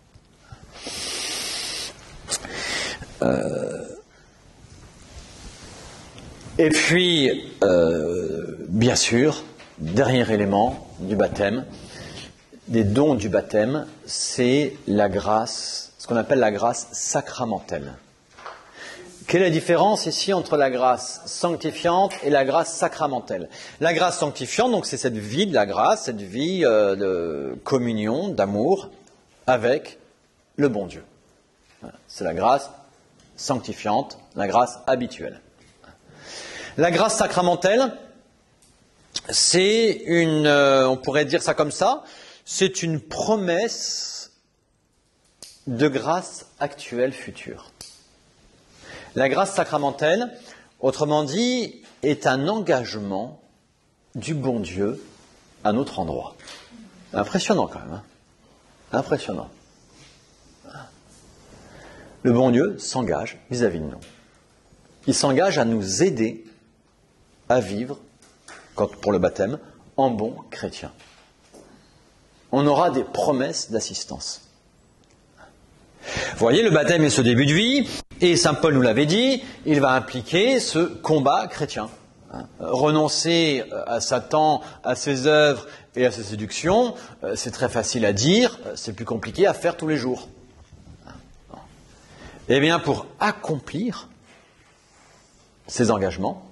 Et puis, bien sûr, dernier élément du baptême, des dons du baptême, c'est la grâce, ce qu'on appelle la grâce sacramentelle. Quelle est la différence ici entre la grâce sanctifiante et la grâce sacramentelle? La grâce sanctifiante, donc c'est cette vie de la grâce, cette vie de communion, d'amour avec le bon Dieu. Voilà. C'est la grâce sanctifiante, la grâce habituelle. La grâce sacramentelle, c'est une, on pourrait dire ça comme ça, c'est une promesse de grâce actuelle future. La grâce sacramentelle, autrement dit, est un engagement du bon Dieu à notre endroit. Impressionnant quand même, hein? Impressionnant. Le bon Dieu s'engage vis-à-vis de nous. Il s'engage à nous aider à vivre, pour le baptême, en bon chrétien. On aura des promesses d'assistance. Vous voyez, le baptême est ce début de vie, et saint Paul nous l'avait dit, il va impliquer ce combat chrétien. Renoncer à Satan, à ses œuvres et à ses séductions, c'est très facile à dire, c'est plus compliqué à faire tous les jours. Eh bien, pour accomplir ces engagements,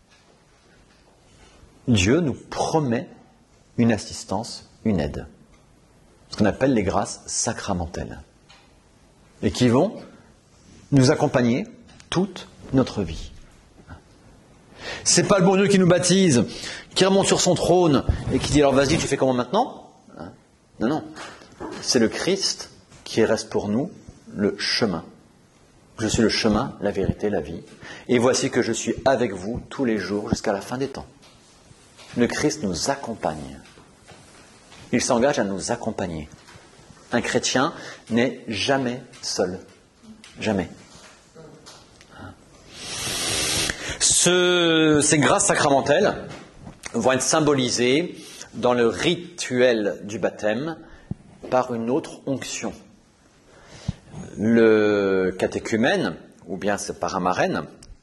Dieu nous promet une assistance, une aide. Ce qu'on appelle les grâces sacramentelles. Et qui vont nous accompagner toute notre vie. C'est pas le bon Dieu qui nous baptise, qui remonte sur son trône et qui dit alors vas-y, tu fais comment maintenant? Non, non. C'est le Christ qui reste pour nous le chemin. Je suis le chemin, la vérité, la vie. Et voici que je suis avec vous tous les jours jusqu'à la fin des temps. Le Christ nous accompagne. Il s'engage à nous accompagner. Un chrétien n'est jamais seul. Jamais. Ces grâces sacramentelles vont être symbolisées dans le rituel du baptême par une autre onction. Le catéchumène, ou bien ses paramarènes,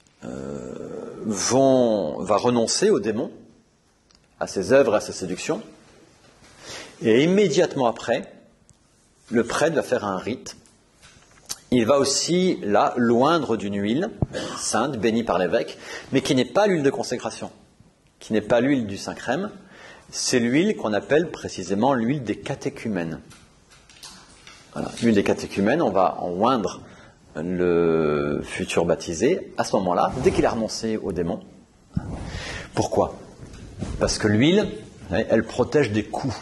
va renoncer au démon, à ses œuvres, à ses séductions, et immédiatement après, le prêtre va faire un rite. Il va aussi, là, loindre d'une huile sainte, bénie par l'évêque, mais qui n'est pas l'huile de consécration, qui n'est pas l'huile du Saint-Crème, c'est l'huile qu'on appelle précisément l'huile des catéchumènes. Voilà, l'huile des catéchumènes, on va en oindre le futur baptisé, à ce moment-là, dès qu'il a renoncé au démon. Pourquoi? Parce que l'huile, elle protège des coups.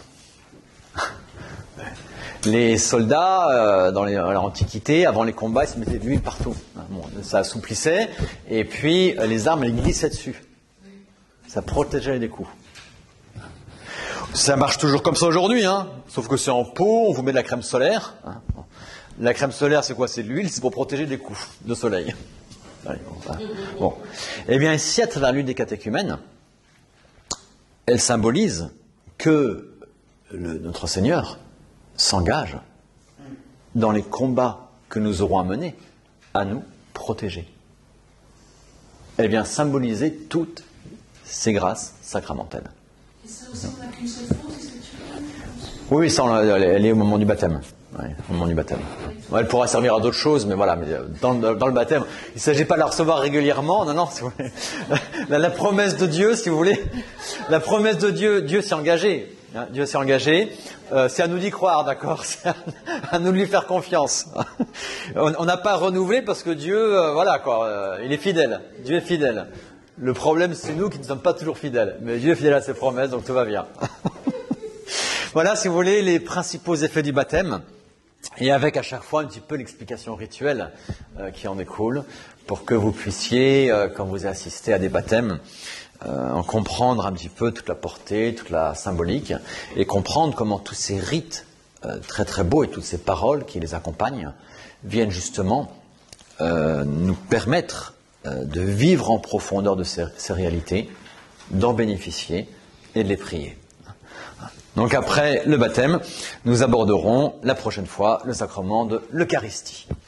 Les soldats, dans l'Antiquité, avant les combats, ils se mettaient de l'huile partout. Bon, ça assouplissait, et puis les armes, elles glissaient dessus. Ça protégeait des coups. Ça marche toujours comme ça aujourd'hui, hein, sauf que c'est en pot, on vous met de la crème solaire. Hein. La crème solaire, c'est quoi? C'est de l'huile, c'est pour protéger des coups de soleil. Allez, bon. Eh bien, ici, à travers l'huile des catéchumènes, elle symbolise que notre Seigneur s'engage dans les combats que nous aurons à mener à nous protéger. Elle vient symboliser toutes ces grâces sacramentelles. Et ça aussi, on n'a qu'une seule fois, c'est ce que tu veux? Oui, ça, elle est au moment du baptême. Ouais, au moment du baptême. Ouais, elle pourra servir à d'autres choses, mais voilà, mais dans le baptême, il ne s'agit pas de la recevoir régulièrement, non, si vous voulez. La promesse de Dieu, si vous voulez, la promesse de Dieu, Dieu s'est engagé. Hein, Dieu s'est engagé, c'est à nous d'y croire, d'accord, c'est à nous de lui faire confiance. On n'a pas renouvelé parce que Dieu, voilà quoi, il est fidèle, Dieu est fidèle. Le problème, c'est nous qui ne sommes pas toujours fidèles, mais Dieu est fidèle à ses promesses, donc tout va bien. Voilà, si vous voulez, les principaux effets du baptême, et avec à chaque fois un petit peu l'explication rituelle qui en découle, pour que vous puissiez, quand vous assistez à des baptêmes, en comprendre un petit peu toute la portée, toute la symbolique, et comprendre comment tous ces rites très très beaux et toutes ces paroles qui les accompagnent viennent justement nous permettre de vivre en profondeur de ces réalités, d'en bénéficier et de les prier. Donc après le baptême, nous aborderons la prochaine fois le sacrement de l'Eucharistie.